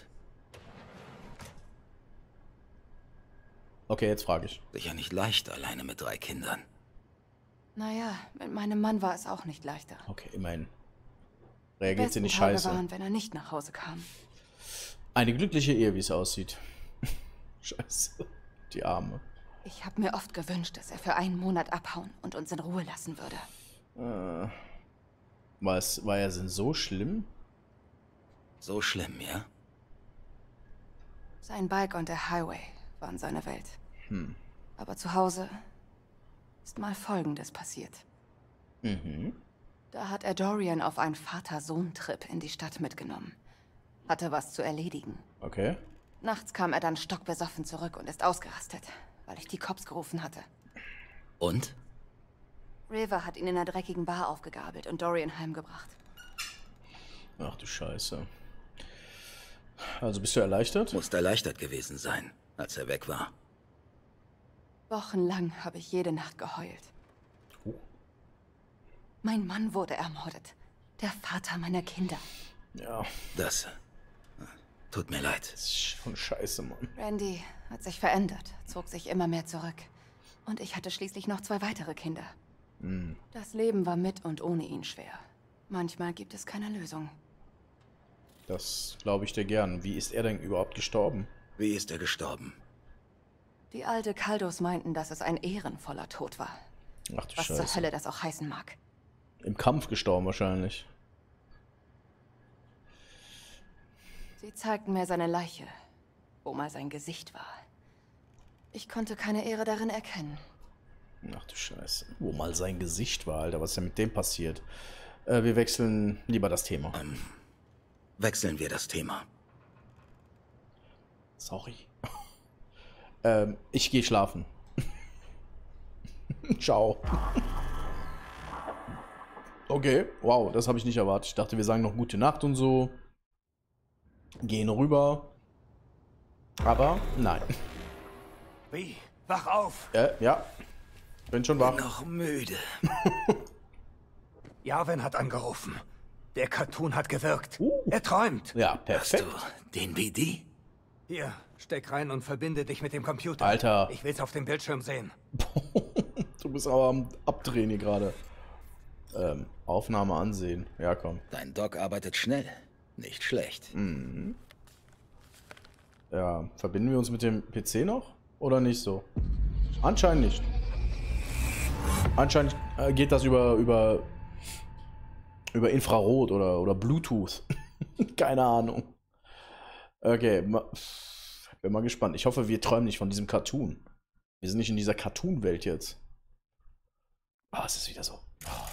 Okay, jetzt frage ich. Sicher nicht leicht alleine mit drei Kindern. Naja, mit meinem Mann war es auch nicht leichter. Okay, immerhin. Die Reagiert sie besten nicht Tage scheiße. waren, wenn er nicht nach Hause kam. Eine glückliche Ehe, wie es aussieht. Scheiße. Die Arme. Ich habe mir oft gewünscht, dass er für einen Monat abhauen und uns in Ruhe lassen würde. Äh, war, es, war er denn so schlimm? So schlimm, ja? Sein Bike und der Highway waren seine Welt. Hm. Aber zu Hause ist mal Folgendes passiert. Mhm. Da hat er Dorian auf einen Vater-Sohn-Trip in die Stadt mitgenommen. Hatte was zu erledigen. Okay. Nachts kam er dann stockbesoffen zurück und ist ausgerastet, weil ich die Cops gerufen hatte. Und? River hat ihn in einer dreckigen Bar aufgegabelt und Dorian heimgebracht. Ach du Scheiße. Also bist du erleichtert? Muss erleichtert gewesen sein, als er weg war. Wochenlang habe ich jede Nacht geheult. Oh. Mein Mann wurde ermordet. Der Vater meiner Kinder. Ja, Das... äh, Tut mir leid. das ist schon scheiße, Mann. Randy hat sich verändert, zog sich immer mehr zurück. Und ich hatte schließlich noch zwei weitere Kinder. Hm. Das Leben war mit und ohne ihn schwer. Manchmal gibt es keine Lösung. Das glaube ich dir gern. Wie ist er denn überhaupt gestorben? Wie ist er gestorben? Die alte Kaldos meinten, dass es ein ehrenvoller Tod war. Ach du Was zur Scheiße. Hölle das auch heißen mag. Im Kampf gestorben wahrscheinlich. Sie zeigten mir seine Leiche, wo mal sein Gesicht war. Ich konnte keine Ehre darin erkennen. Ach du Scheiße. Wo mal sein Gesicht war, Alter. Was ist denn mit dem passiert? Äh, wir wechseln lieber das Thema. Ähm, wechseln wir das Thema. Sorry. ähm, ich gehe schlafen. Ciao. Okay, wow, das habe ich nicht erwartet. Ich dachte, wir sagen noch gute Nacht und so. Gehen rüber. Aber nein. Wie? Wach auf! Äh, ja. Bin schon wach. Noch müde. Jarvin hat angerufen. Der Cartoon hat gewirkt. Uh. Er träumt. Ja, Hast perfekt. du den B D? Hier, steck rein und verbinde dich mit dem Computer. Alter. Ich will's auf dem Bildschirm sehen. Du bist aber am Abdrehen hier gerade. Ähm, Aufnahme ansehen. Ja, komm. Dein Doc arbeitet schnell. Nicht schlecht. Ja, verbinden wir uns mit dem P C noch? Oder nicht so? Anscheinend nicht. Anscheinend äh, geht das über, über, über Infrarot oder, oder Bluetooth. Keine Ahnung. Okay, ma, bin mal gespannt. Ich hoffe, wir träumen nicht von diesem Cartoon. Wir sind nicht in dieser Cartoon-Welt jetzt. Ah, oh, es ist wieder so. Oh.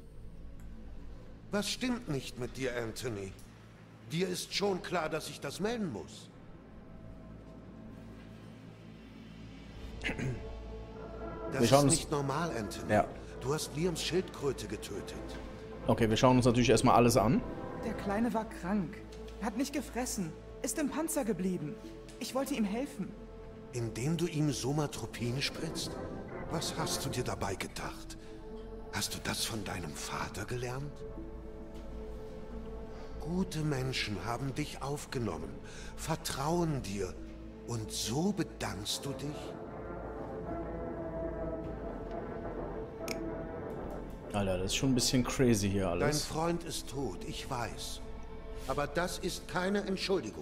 Was stimmt nicht mit dir, Anthony? Dir ist schon klar, dass ich das melden muss. Das ist nicht normal, Anthony. Ja. Du hast Liams Schildkröte getötet. Okay, wir schauen uns natürlich erstmal alles an. Der Kleine war krank. Er hat nicht gefressen. Ist im Panzer geblieben. Ich wollte ihm helfen. Indem du ihm Somatropin spritzt? Was hast du dir dabei gedacht? Hast du das von deinem Vater gelernt? Gute Menschen haben dich aufgenommen, vertrauen dir. Und so bedankst du dich? Alter, das ist schon ein bisschen crazy hier alles. Dein Freund ist tot, ich weiß. Aber das ist keine Entschuldigung.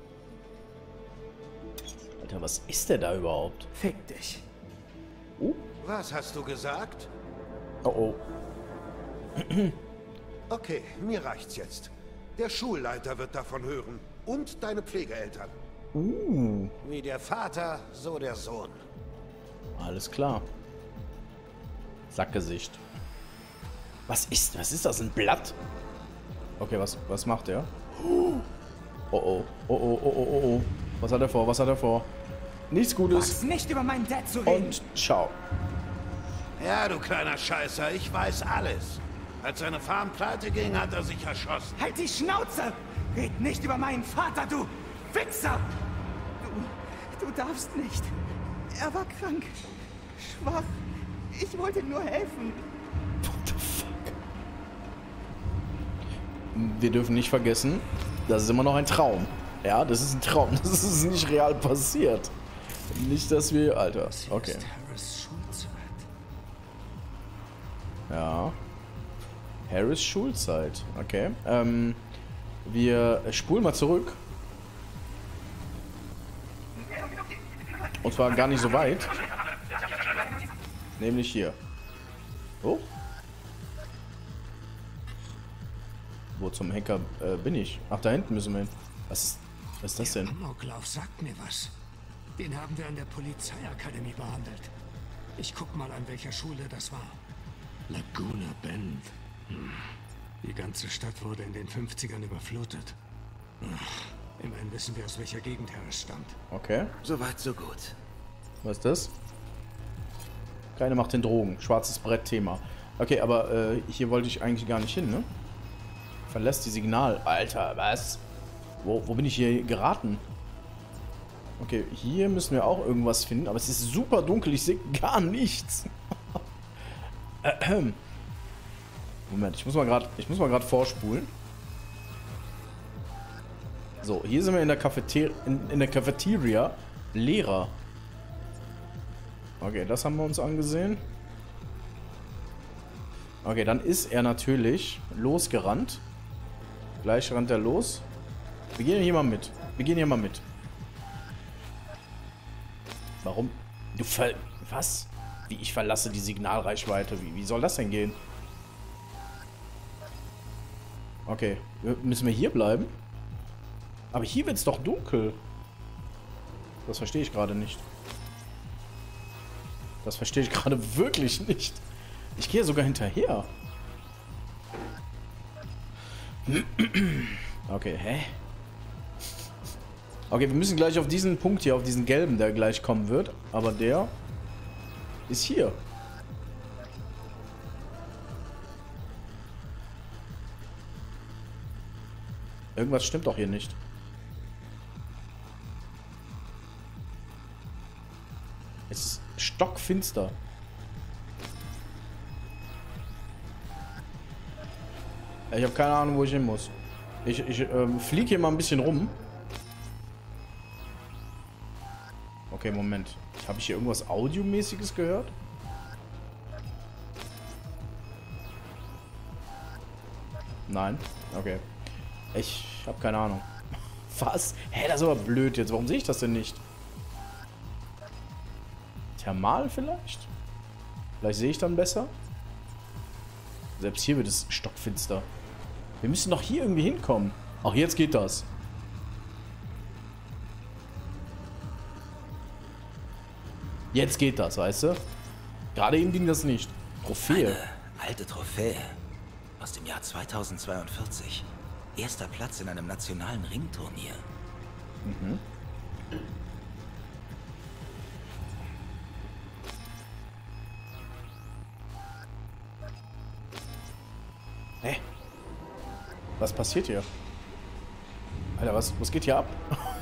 Alter, was ist der da überhaupt? Fick dich. Oh. Was hast du gesagt? Oh oh. Okay, mir reicht's jetzt. Der Schulleiter wird davon hören. Und deine Pflegeeltern. Uh. Wie der Vater, so der Sohn. Alles klar. Sackgesicht. Was ist, was ist das? Ein Blatt? Okay, was, was macht er? Oh oh. Oh oh, oh oh, oh oh. Was hat er vor? Was hat er vor? Nichts Gutes. Wag's nicht über meinen Dad zu reden. Und ciao. Ja, du kleiner Scheißer, ich weiß alles. Als seine Farm pleite ging, hat er sich erschossen. Halt die Schnauze! Red nicht über meinen Vater, du Wichser! Du, du darfst nicht. Er war krank, schwach. Ich wollte nur helfen. What the fuck? Wir dürfen nicht vergessen, das ist immer noch ein Traum. Ja, das ist ein Traum. Das ist nicht real passiert. Nicht, dass wir... Alter, okay. Ja. Harris Schulzeit. Okay. Ähm, wir spulen mal zurück. Und zwar gar nicht so weit. Nämlich hier. Oh. Wo zum Henker äh, bin ich? Ach, da hinten müssen wir hin. Was ist, was ist das denn? Der Amoklauf sagt mir was. Den haben wir an der Polizeiakademie behandelt. Ich guck mal, an welcher Schule das war. Laguna Bend. Hm. Die ganze Stadt wurde in den fünfzigern überflutet. Ach, immerhin wissen wir, aus welcher Gegend Harris stammt. Okay. Soweit, so gut. Was ist das? Keine Macht den Drogen. Schwarzes Brett-Thema. Okay, aber äh, hier wollte ich eigentlich gar nicht hin, ne? Verlässt die Signal. Alter, was? Wo, wo bin ich hier geraten? Okay, hier müssen wir auch irgendwas finden, aber es ist super dunkel. Ich sehe gar nichts. Moment, ich muss mal gerade, ich muss mal gerade vorspulen. So, hier sind wir in der Cafeteria, in, in der Cafeteria. Lehrer. Okay, das haben wir uns angesehen. Okay, dann ist er natürlich losgerannt. Gleich rennt er los. Wir gehen hier mal mit. Wir gehen hier mal mit. Warum? Du ver... Was? Wie, ich verlasse die Signalreichweite. Wie, wie soll das denn gehen? Okay. Müssen wir hier bleiben? Aber hier wird es doch dunkel. Das verstehe ich gerade nicht. Das verstehe ich gerade wirklich nicht. Ich gehe sogar hinterher. Okay, hä? Okay, wir müssen gleich auf diesen Punkt hier, auf diesen gelben, der gleich kommen wird. Aber der ist hier. Irgendwas stimmt doch hier nicht. Es ist stockfinster. Ich habe keine Ahnung, wo ich hin muss. Ich, ich ähm, fliege hier mal ein bisschen rum. Okay, Moment. Habe ich hier irgendwas Audiomäßiges gehört? Nein? Okay. Ich habe keine Ahnung. Was? Hä, das ist aber blöd jetzt. Warum sehe ich das denn nicht? Thermal vielleicht? Vielleicht sehe ich dann besser. Selbst hier wird es stockfinster. Wir müssen doch hier irgendwie hinkommen. Auch jetzt geht das. Jetzt geht das, weißt du? Gerade eben ging das nicht. Trophäe. Eine alte Trophäe. Aus dem Jahr zweitausendzweiundvierzig. Erster Platz in einem nationalen Ringturnier. Mhm. Hä? Was passiert hier? Alter, was, was geht hier ab?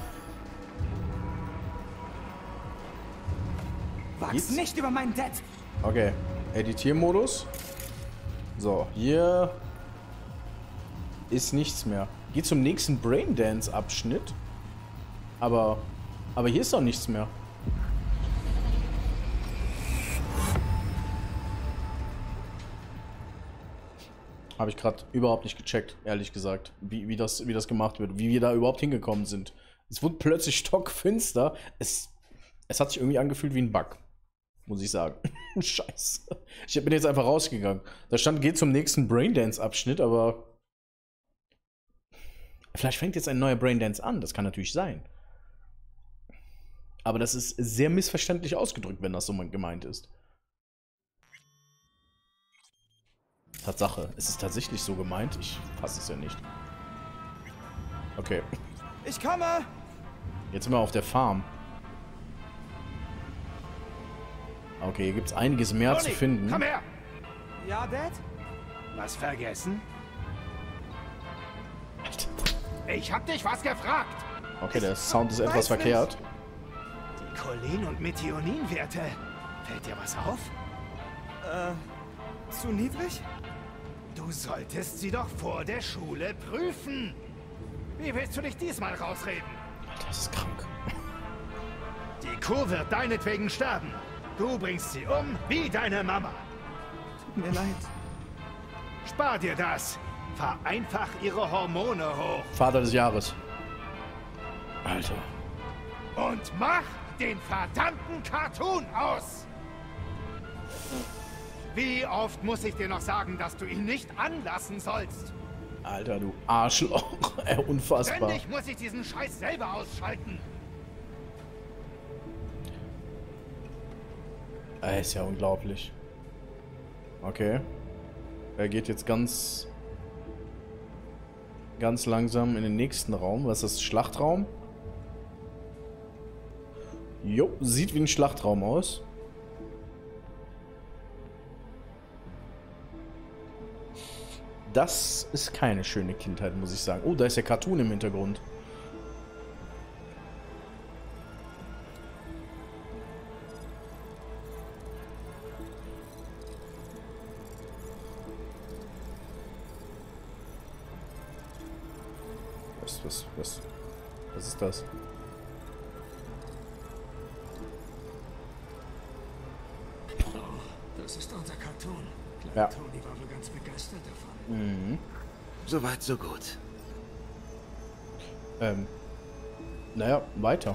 Wachs Geht's? nicht über meinen Dad! Okay, Editiermodus. So, hier ist nichts mehr. Geht zum nächsten Braindance-Abschnitt. Aber, aber hier ist doch nichts mehr. Habe ich gerade überhaupt nicht gecheckt, ehrlich gesagt, wie, wie, das, wie das gemacht wird, wie wir da überhaupt hingekommen sind. Es wurde plötzlich stockfinster. Es, es hat sich irgendwie angefühlt wie ein Bug, muss ich sagen. Scheiße. Ich bin jetzt einfach rausgegangen. Da stand, geht zum nächsten Braindance-Abschnitt, aber vielleicht fängt jetzt ein neuer Braindance an. Das kann natürlich sein. Aber das ist sehr missverständlich ausgedrückt, wenn das so gemeint ist. Tatsache, es ist tatsächlich so gemeint. Ich fasse es ja nicht. Okay. Ich komme! Jetzt sind wir auf der Farm. Okay, hier gibt es einiges mehr Tony, zu finden. Komm her! Ja, Dad? Was vergessen? Alter. Ich hab dich was gefragt! Okay, der Sound ist Weiß etwas nicht. verkehrt. Die Cholin- und Methionin-Werte. Fällt dir was auf? Äh, zu niedrig? Du solltest sie doch vor der Schule prüfen. Wie willst du dich diesmal rausreden? Alter, das ist krank. Die Kuh wird deinetwegen sterben. Du bringst sie um wie deine Mama. Tut mir leid. Spar dir das. Vereinfach ihre Hormone hoch. Vater des Jahres. Alter. Und mach den verdammten Cartoon aus. Wie oft muss ich dir noch sagen, dass du ihn nicht anlassen sollst? Alter, du Arschloch. Ey, unfassbar. Ständig muss ich diesen Scheiß selber ausschalten. Ey, ist ja unglaublich. Okay. Er geht jetzt ganz... ganz langsam in den nächsten Raum. Was ist das? Schlachtraum? Jo, sieht wie ein Schlachtraum aus. Das ist keine schöne Kindheit, muss ich sagen. Oh, da ist der Cartoon im Hintergrund. Was, was, was, was ist das? Oh, das ist unser Cartoon. Ja. Tony war wohl ganz begeistert davon. Mhm. Soweit, so gut. Ähm. Naja, weiter.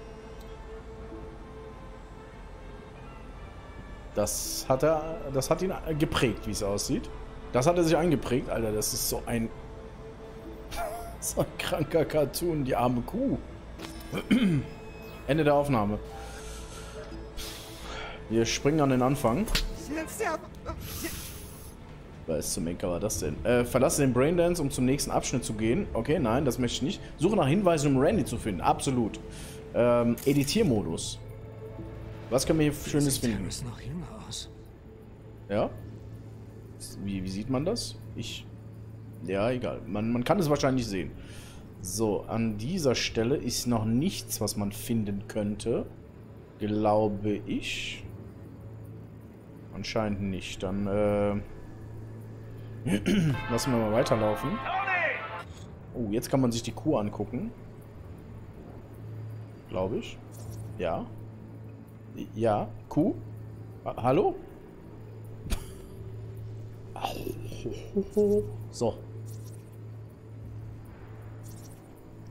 Das hat er, das hat ihn geprägt, wie es aussieht. Das hat er sich eingeprägt, Alter. Das ist so ein, so ein kranker Cartoon, die arme Kuh. Ende der Aufnahme. Wir springen an den Anfang. Was zum Henker war das denn? Äh, verlasse den Braindance, um zum nächsten Abschnitt zu gehen. Okay, nein, das möchte ich nicht. Suche nach Hinweisen, um Randy zu finden. Absolut. Ähm, Editiermodus. Was können wir hier Schönes Sieht finden? Harris noch jünger aus. Ja? Wie, wie sieht man das? Ich... Ja, egal. Man, man kann es wahrscheinlich sehen. So, an dieser Stelle ist noch nichts, was man finden könnte. Glaube ich. Anscheinend nicht. Dann, äh... lassen wir mal weiterlaufen. Oh, jetzt kann man sich die Kuh angucken. Glaube ich. Ja. Ja, Kuh? Ha- Hallo? So.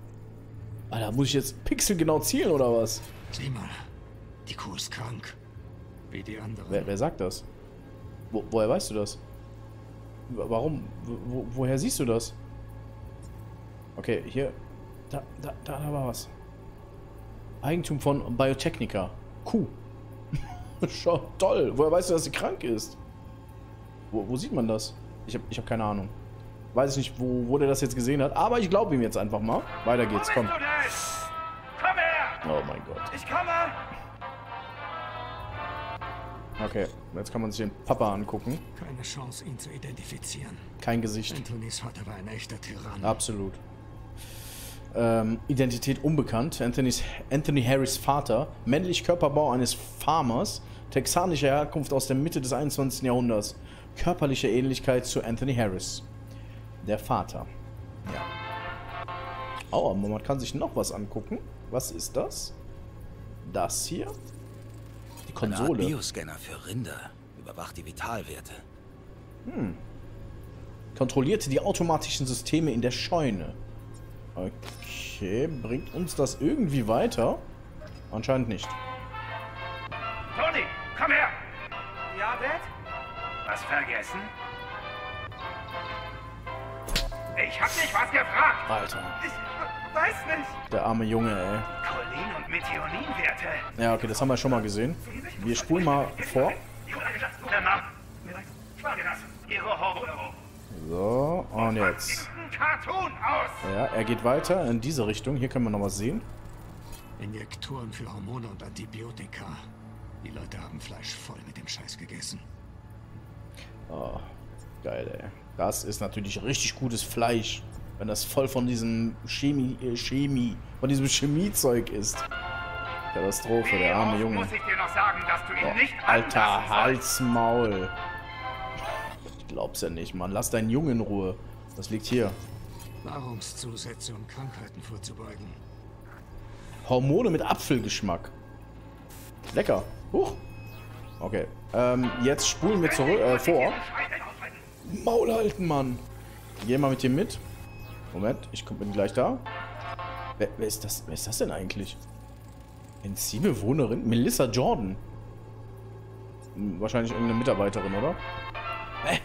Alter, muss ich jetzt pixelgenau zielen oder was? Sieh mal, die Kuh ist krank. Wie die anderen. Wer, wer sagt das? Wo, woher weißt du das? Warum? Wo, woher siehst du das? Okay, hier. Da, da, da, da war was. Eigentum von Biotechnica. Kuh. Schau, toll. Woher weißt du, dass sie krank ist? Wo, wo sieht man das? Ich habe ich hab keine Ahnung. Weiß ich nicht, wo, wo der das jetzt gesehen hat. Aber ich glaube ihm jetzt einfach mal. Weiter geht's, komm. Komm her! Oh mein Gott. Ich komme! Okay, jetzt kann man sich den Papa angucken. Keine Chance, ihn zu identifizieren. Kein Gesicht. Anthonys Vater war ein echter Tyrann. Absolut. Ähm, Identität unbekannt. Anthony's, Anthony Harris Vater. Männlich Körperbau eines Farmers. Texanische Herkunft aus der Mitte des einundzwanzigsten Jahrhunderts. Körperliche Ähnlichkeit zu Anthony Harris. Der Vater. Ja. Oh, aber man kann sich noch was angucken. Was ist das? Das hier? Die Eine Art Konsole. Bioscanner für Rinder. Überwacht die Vitalwerte. Hm. Kontrollierte die automatischen Systeme in der Scheune. Okay, bringt uns das irgendwie weiter? Anscheinend nicht. Tony, komm her! Ja, Dad? Was vergessen? Ich hab dich was gefragt! Alter. Ich weiß nicht! Der arme Junge, ey. Cholin- und Methioninwerte. Ja, okay, das haben wir schon mal gesehen. Wir spulen mal vor. So, und jetzt. Cartoon aus! Ja, er geht weiter in diese Richtung. Hier können wir noch was sehen. Injektoren für Hormone und Antibiotika. Die Leute haben Fleisch voll mit dem Scheiß gegessen. Oh, geil, ey. Das ist natürlich richtig gutes Fleisch. Wenn das voll von diesem Chemie, äh, Chemie, von diesem Chemiezeug ist. Katastrophe, der arme Junge. Muss ich dir noch sagen, dass du ihn Oh, nicht Alter, anlassen sollst? Halsmaul. Ich glaub's ja nicht, Mann. Lass deinen Jungen in Ruhe. Das liegt hier. Nahrungszusätze, um Krankheiten vorzubeugen. Hormone mit Apfelgeschmack. Lecker. Huch. Okay. Ähm, jetzt spulen wir zurück, äh, vor. Maul halten, Mann. Geh mal mit dir mit. Moment, ich bin gleich da. Wer, wer ist das? Wer ist das denn eigentlich? N C-Bewohnerin? Melissa Jordan. Hm, wahrscheinlich irgendeine Mitarbeiterin, oder? Hä?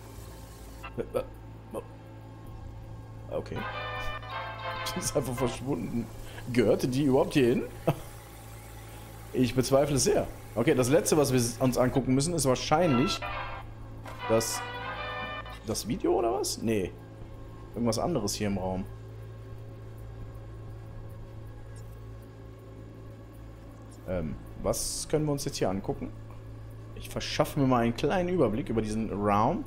Okay. Die ist einfach verschwunden. Gehörte die überhaupt hier hin? Ich bezweifle es sehr. Okay, das letzte, was wir uns angucken müssen, ist wahrscheinlich das... Das Video oder was? Nee. Irgendwas anderes hier im Raum. Ähm, was können wir uns jetzt hier angucken? Ich verschaffe mir mal einen kleinen Überblick über diesen Raum.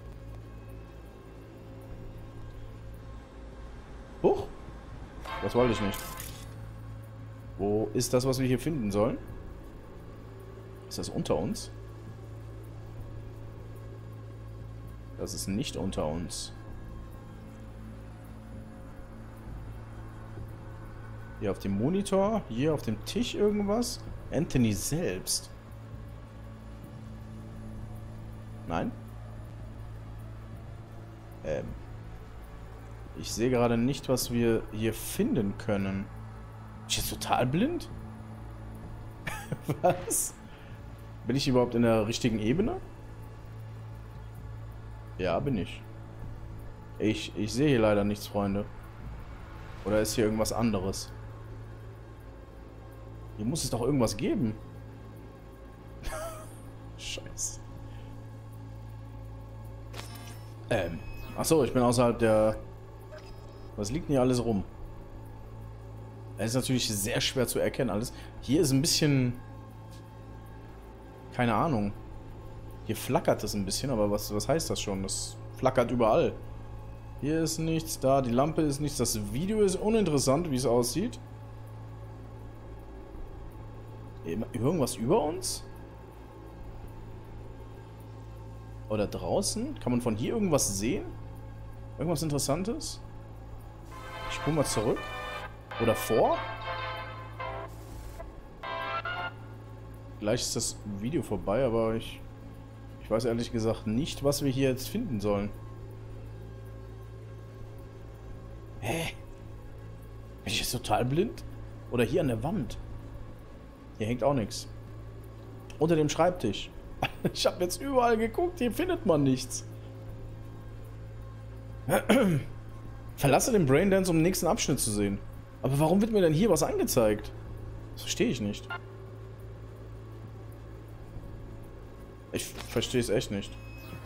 Huch! Das wollte ich nicht. Wo ist das, was wir hier finden sollen? Ist das unter uns? Das ist nicht unter uns. Hier auf dem Monitor, hier auf dem Tisch irgendwas. Anthony selbst. Nein? Ähm. Ich sehe gerade nicht, was wir hier finden können. Bin ich jetzt total blind? Was? Bin ich überhaupt in der richtigen Ebene? Ja, bin ich. Ich, ich sehe hier leider nichts, Freunde. Oder ist hier irgendwas anderes? Hier muss es doch irgendwas geben. Scheiße. Ähm. Achso, ich bin außerhalb der... Was liegt denn hier alles rum? Es ist natürlich sehr schwer zu erkennen alles. Hier ist ein bisschen... Keine Ahnung. Hier flackert es ein bisschen, aber was, was heißt das schon? Das flackert überall. Hier ist nichts, da die Lampe ist nichts. Das Video ist uninteressant, wie es aussieht. Irgendwas über uns? Oder draußen? Kann man von hier irgendwas sehen? Irgendwas Interessantes? Ich spule mal zurück. Oder vor? Gleich ist das Video vorbei, aber ich... Ich weiß ehrlich gesagt nicht, was wir hier jetzt finden sollen. Hä? Bin ich jetzt total blind? Oder hier an der Wand? Hier hängt auch nichts. Unter dem Schreibtisch. Ich habe jetzt überall geguckt, hier findet man nichts. Verlasse den Braindance, um den nächsten Abschnitt zu sehen. Aber warum wird mir denn hier was angezeigt? Das verstehe ich nicht. Ich verstehe es echt nicht.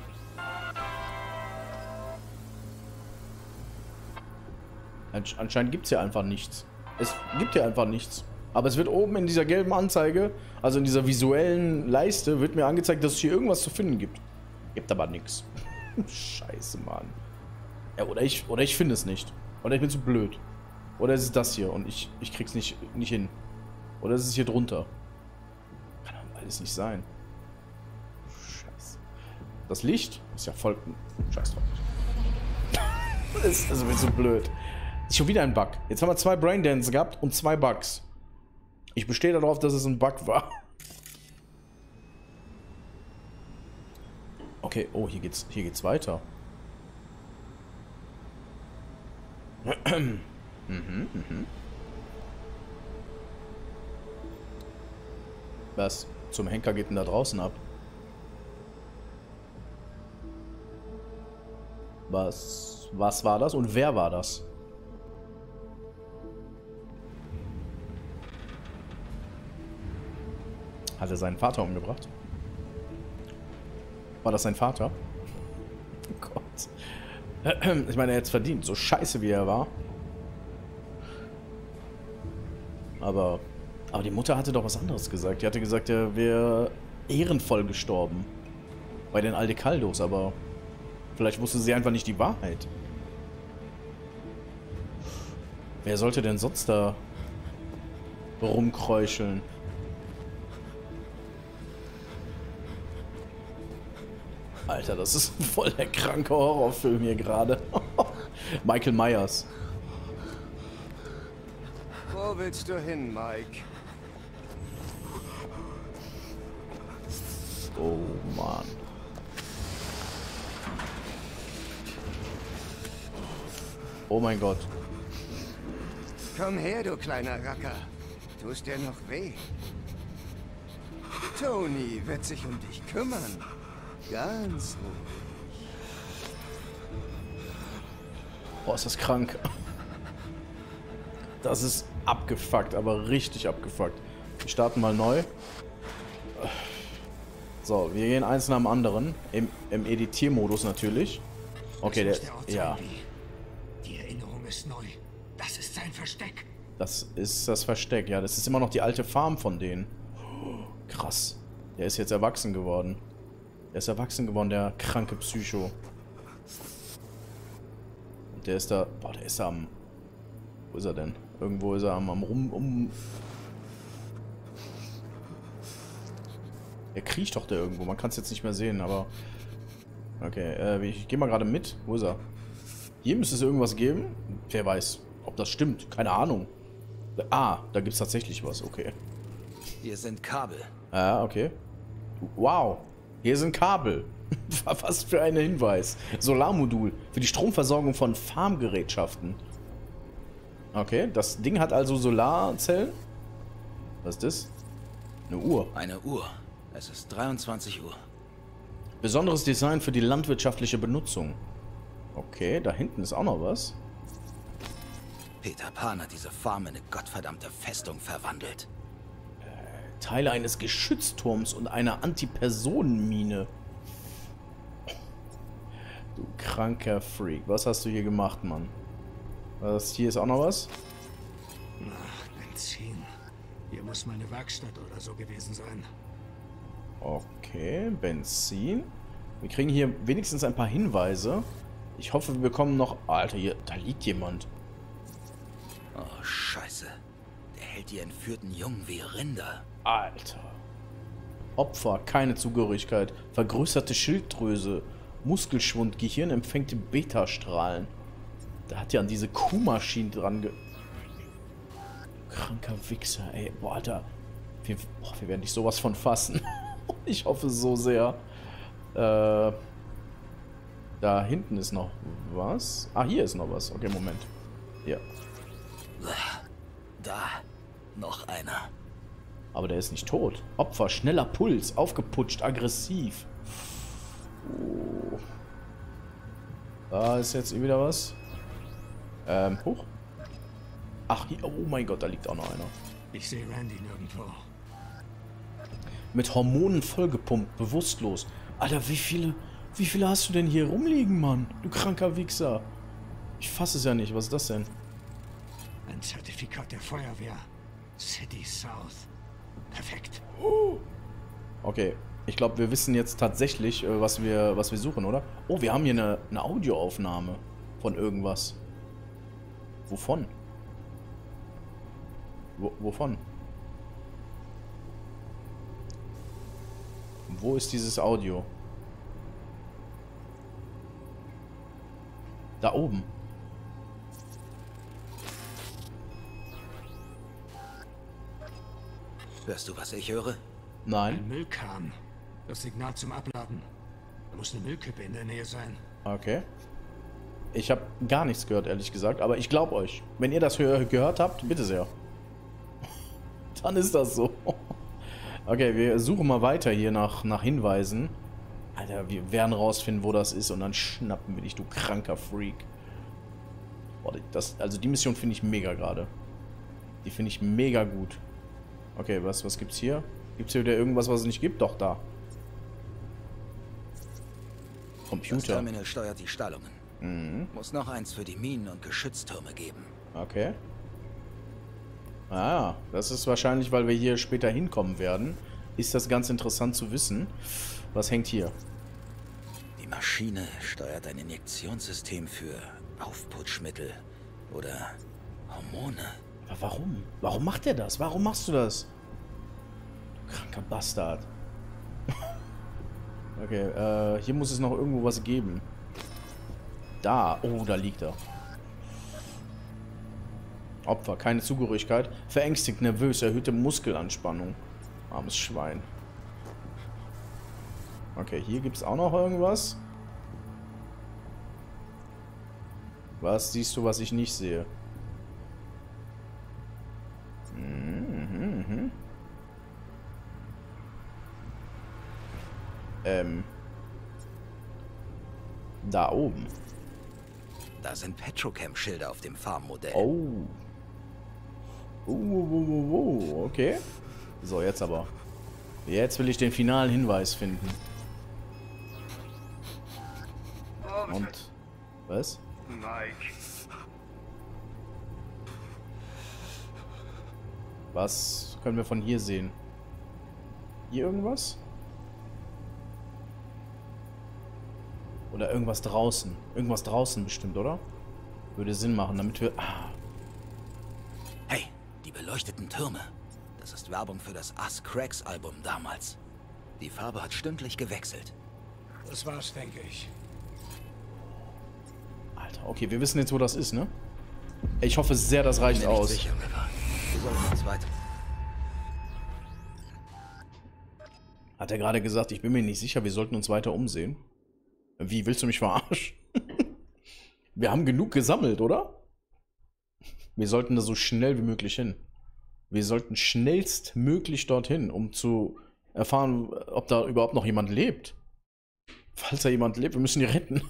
Anscheinend gibt es hier einfach nichts. Es gibt hier einfach nichts. Aber es wird oben in dieser gelben Anzeige, also in dieser visuellen Leiste, wird mir angezeigt, dass es hier irgendwas zu finden gibt. Gibt aber nichts. Scheiße, Mann. Ja, oder ich, oder ich finde es nicht. Oder ich bin zu blöd. Oder es ist das hier und ich, ich krieg's nicht, nicht hin. Oder es ist hier drunter. Kann doch alles nicht sein. Scheiße. Das Licht ist ja voll... Scheiß drauf. Das ist also so blöd. Ist schon wieder ein Bug. Jetzt haben wir zwei Braindance gehabt und zwei Bugs. Ich bestehe darauf, dass es ein Bug war. Okay, oh, hier geht's, hier geht's weiter. mhm, mhm. Was zum Henker geht denn da draußen ab? Was, was war das und wer war das? Hat er seinen Vater umgebracht? War das sein Vater? Oh Gott. Ich meine, er hat es verdient, so scheiße wie er war. Aber, aber die Mutter hatte doch was anderes gesagt. Die hatte gesagt, er wäre ehrenvoll gestorben. Bei den Aldecaldos, aber vielleicht wusste sie einfach nicht die Wahrheit. Wer sollte denn sonst da rumkräuscheln? Alter, das ist voll der kranke Horrorfilm hier gerade. Michael Myers. Wo willst du hin, Mike? Oh Mann. Oh mein Gott. Komm her, du kleiner Racker. Tust dir noch weh? Tony wird sich um dich kümmern. Ganz ruhig. Boah, ist das krank. Das ist abgefuckt, aber richtig abgefuckt. Wir starten mal neu. So, wir gehen eins nach dem anderen. Im, im Editiermodus natürlich. Okay, der... Ja. Die Erinnerung ist neu. Das ist sein Versteck. Das ist das Versteck, ja. Das ist immer noch die alte Farm von denen. Krass. Der ist jetzt erwachsen geworden. Der ist erwachsen geworden, der kranke Psycho. Und der ist da... Boah, der ist da am... Wo ist er denn? Irgendwo ist er am, am rum... Um er kriecht doch da irgendwo. Man kann es jetzt nicht mehr sehen, aber... Okay, äh, ich gehe mal gerade mit. Wo ist er? Hier müsste es irgendwas geben. Wer weiß, ob das stimmt. Keine Ahnung. Ah, da gibt es tatsächlich was. Okay. Hier sind Kabel. Ah, okay. Wow. Hier sind Kabel. Was für ein Hinweis. Solarmodul für die Stromversorgung von Farmgerätschaften. Okay, das Ding hat also Solarzellen. Was ist das? Eine Uhr. Eine Uhr. Es ist dreiundzwanzig Uhr. Besonderes Design für die landwirtschaftliche Benutzung. Okay, da hinten ist auch noch was. Peter Pan hat diese Farm in eine gottverdammte Festung verwandelt. Teile eines Geschützturms und einer Antipersonenmine. Du kranker Freak. Was hast du hier gemacht, Mann? Was, hier ist auch noch was? Ach, Benzin. Hier muss meine Werkstatt oder so gewesen sein. Okay, Benzin. Wir kriegen hier wenigstens ein paar Hinweise. Ich hoffe, wir bekommen noch... Alter, hier, da liegt jemand. Oh, Scheiße. Der hält die entführten Jungen wie Rinder. Alter. Opfer, keine Zugehörigkeit. Vergrößerte Schilddrüse. Muskelschwund, Gehirn empfängt Beta-Strahlen. Da hat ja an diese Kuhmaschine dran ge... Kranker Wichser, ey. Boah, Alter. Wir, boah, wir werden nicht sowas von fassen. Ich hoffe so sehr. Äh... Da hinten ist noch was. Ah, hier ist noch was. Okay, Moment. Hier. Da. Noch einer. Aber der ist nicht tot. Opfer, schneller Puls, aufgeputscht, aggressiv. Oh. Da ist jetzt wieder was. Ähm, hoch. Ach, hier, oh mein Gott, da liegt auch noch einer. Ich sehe Randy nirgendwo. Mit Hormonen vollgepumpt, bewusstlos. Alter, wie viele, wie viele hast du denn hier rumliegen, Mann? Du kranker Wichser. Ich fasse es ja nicht. Was ist das denn? Ein Zertifikat der Feuerwehr. City South. Perfekt. Okay, ich glaube, wir wissen jetzt tatsächlich, äh, was wir, was wir suchen, oder? Oh, wir haben hier eine, eine Audioaufnahme von irgendwas. Wovon? Wo, wovon? Wo ist dieses Audio? Da oben. Hörst du, was ich höre? Nein. Ein Müllkran. Das Signal zum Abladen. Da muss eine Müllkippe in der Nähe sein. Okay. Ich habe gar nichts gehört, ehrlich gesagt, aber ich glaube euch. Wenn ihr das hör gehört habt, bitte sehr. Dann ist das so. Okay, wir suchen mal weiter hier nach, nach Hinweisen. Alter, wir werden rausfinden, wo das ist und dann schnappen wir dich, du kranker Freak. Boah, das, also die Mission finde ich mega gerade. Die finde ich mega gut. Okay, was, was gibt's hier? Gibt's hier wieder irgendwas, was es nicht gibt? Doch, da. Computer. Das Terminal steuert die Stallungen. Mhm. Muss noch eins für die Minen- und Geschütztürme geben. Okay. Ah, das ist wahrscheinlich, weil wir hier später hinkommen werden. Ist das ganz interessant zu wissen. Was hängt hier? Die Maschine steuert ein Injektionssystem für Aufputschmittel oder Hormone. Aber warum? Warum macht er das? Warum machst du das? Du kranker Bastard. Okay, äh, hier muss es noch irgendwo was geben. Da. Oh, da liegt er. Opfer, keine Zugehörigkeit. Verängstigt, nervös, erhöhte Muskelanspannung. Armes Schwein. Okay, hier gibt es auch noch irgendwas. Was siehst du, was ich nicht sehe? Mhm, mhm. Ähm. Da oben. Da sind Petrochem-Schilder auf dem Farmmodell. Oh. Oh, oh, oh, oh, okay. So, jetzt aber. Jetzt will ich den finalen Hinweis finden. Und. Was? Mike. Was können wir von hier sehen? Hier irgendwas? Oder irgendwas draußen? Irgendwas draußen bestimmt, oder? Würde Sinn machen, damit wir... Ah. Hey, die beleuchteten Türme. Das ist Werbung für das Us Cracks Album damals. Die Farbe hat stündlich gewechselt. Das war's, denke ich. Alter, okay, wir wissen jetzt, wo das ist, ne? Ich hoffe sehr, das reicht Bin mir nicht aus. sicher, River. Wir sollten uns weiter. Hat er gerade gesagt, ich bin mir nicht sicher, wir sollten uns weiter umsehen. Wie, willst du mich verarschen? Wir haben genug gesammelt, oder? Wir sollten da so schnell wie möglich hin. Wir sollten schnellstmöglich dorthin, um zu erfahren, ob da überhaupt noch jemand lebt. Falls da jemand lebt, wir müssen ihn retten.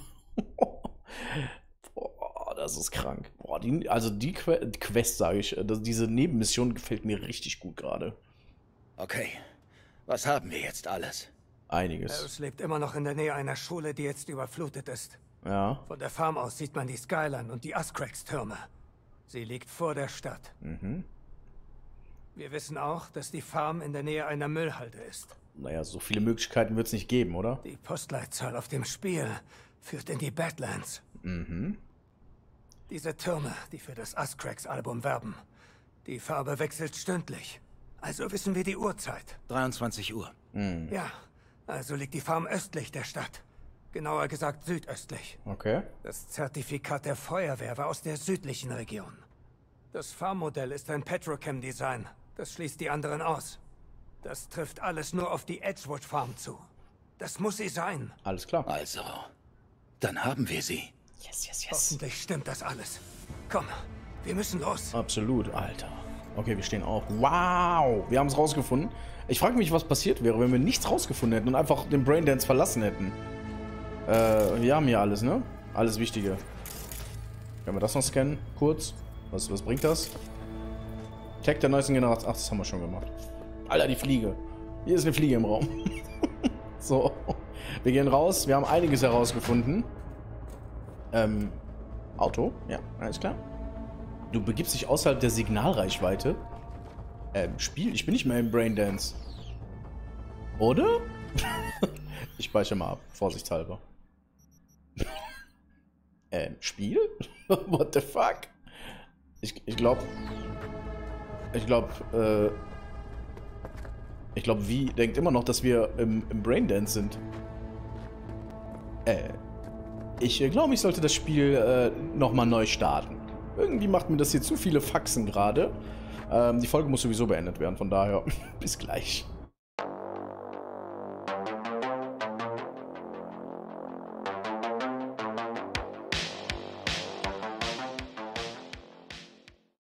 Boah, das ist krank. Boah, die, also die que Quest, sage ich, das, diese Nebenmission gefällt mir richtig gut gerade. Okay, was haben wir jetzt alles? Einiges. Es lebt immer noch in der Nähe einer Schule, die jetzt überflutet ist. Ja. Von der Farm aus sieht man die Skyline und die Uscracks-Türme. Sie liegt vor der Stadt. Mhm. Wir wissen auch, dass die Farm in der Nähe einer Müllhalde ist. Naja, so viele Möglichkeiten wird es nicht geben, oder? Die Postleitzahl auf dem Spiel führt in die Badlands. Mhm. Diese Türme, die für das Uscracks-Album werben. Die Farbe wechselt stündlich. Also wissen wir die Uhrzeit. dreiundzwanzig Uhr. Mhm. Ja, also liegt die Farm östlich der Stadt. Genauer gesagt südöstlich. Okay. Das Zertifikat der Feuerwehr war aus der südlichen Region. Das Farmmodell ist ein Petrochem-Design. Das schließt die anderen aus. Das trifft alles nur auf die Edgewood Farm zu. Das muss sie sein. Alles klar. Also, dann haben wir sie. Yes, yes, yes. Hoffentlich stimmt das alles. Komm, wir müssen los. Absolut, Alter. Okay, wir stehen auf. Wow, wir haben es rausgefunden. Ich frage mich, was passiert wäre, wenn wir nichts rausgefunden hätten und einfach den Braindance verlassen hätten. Äh, wir haben hier alles, ne? Alles Wichtige. Können wir das noch scannen? Kurz. Was, was bringt das? Tag der neuesten Generation. Ach, das haben wir schon gemacht. Alter, die Fliege. Hier ist eine Fliege im Raum. So. Wir gehen raus. Wir haben einiges herausgefunden. Ähm, Auto. Ja, alles klar. Du begibst dich außerhalb der Signalreichweite. Ähm, Spiel. Ich bin nicht mehr im Braindance. Oder? Ich speichere mal ab. Vorsichtshalber. ähm, Spiel? What the fuck? Ich, ich glaube... Ich glaube, äh... Ich glaube, wie denkt immer noch, dass wir im, im Braindance sind. Äh... Ich glaube, ich sollte das Spiel äh, nochmal neu starten. Irgendwie macht mir das hier zu viele Faxen gerade. Ähm, die Folge muss sowieso beendet werden, von daher bis gleich.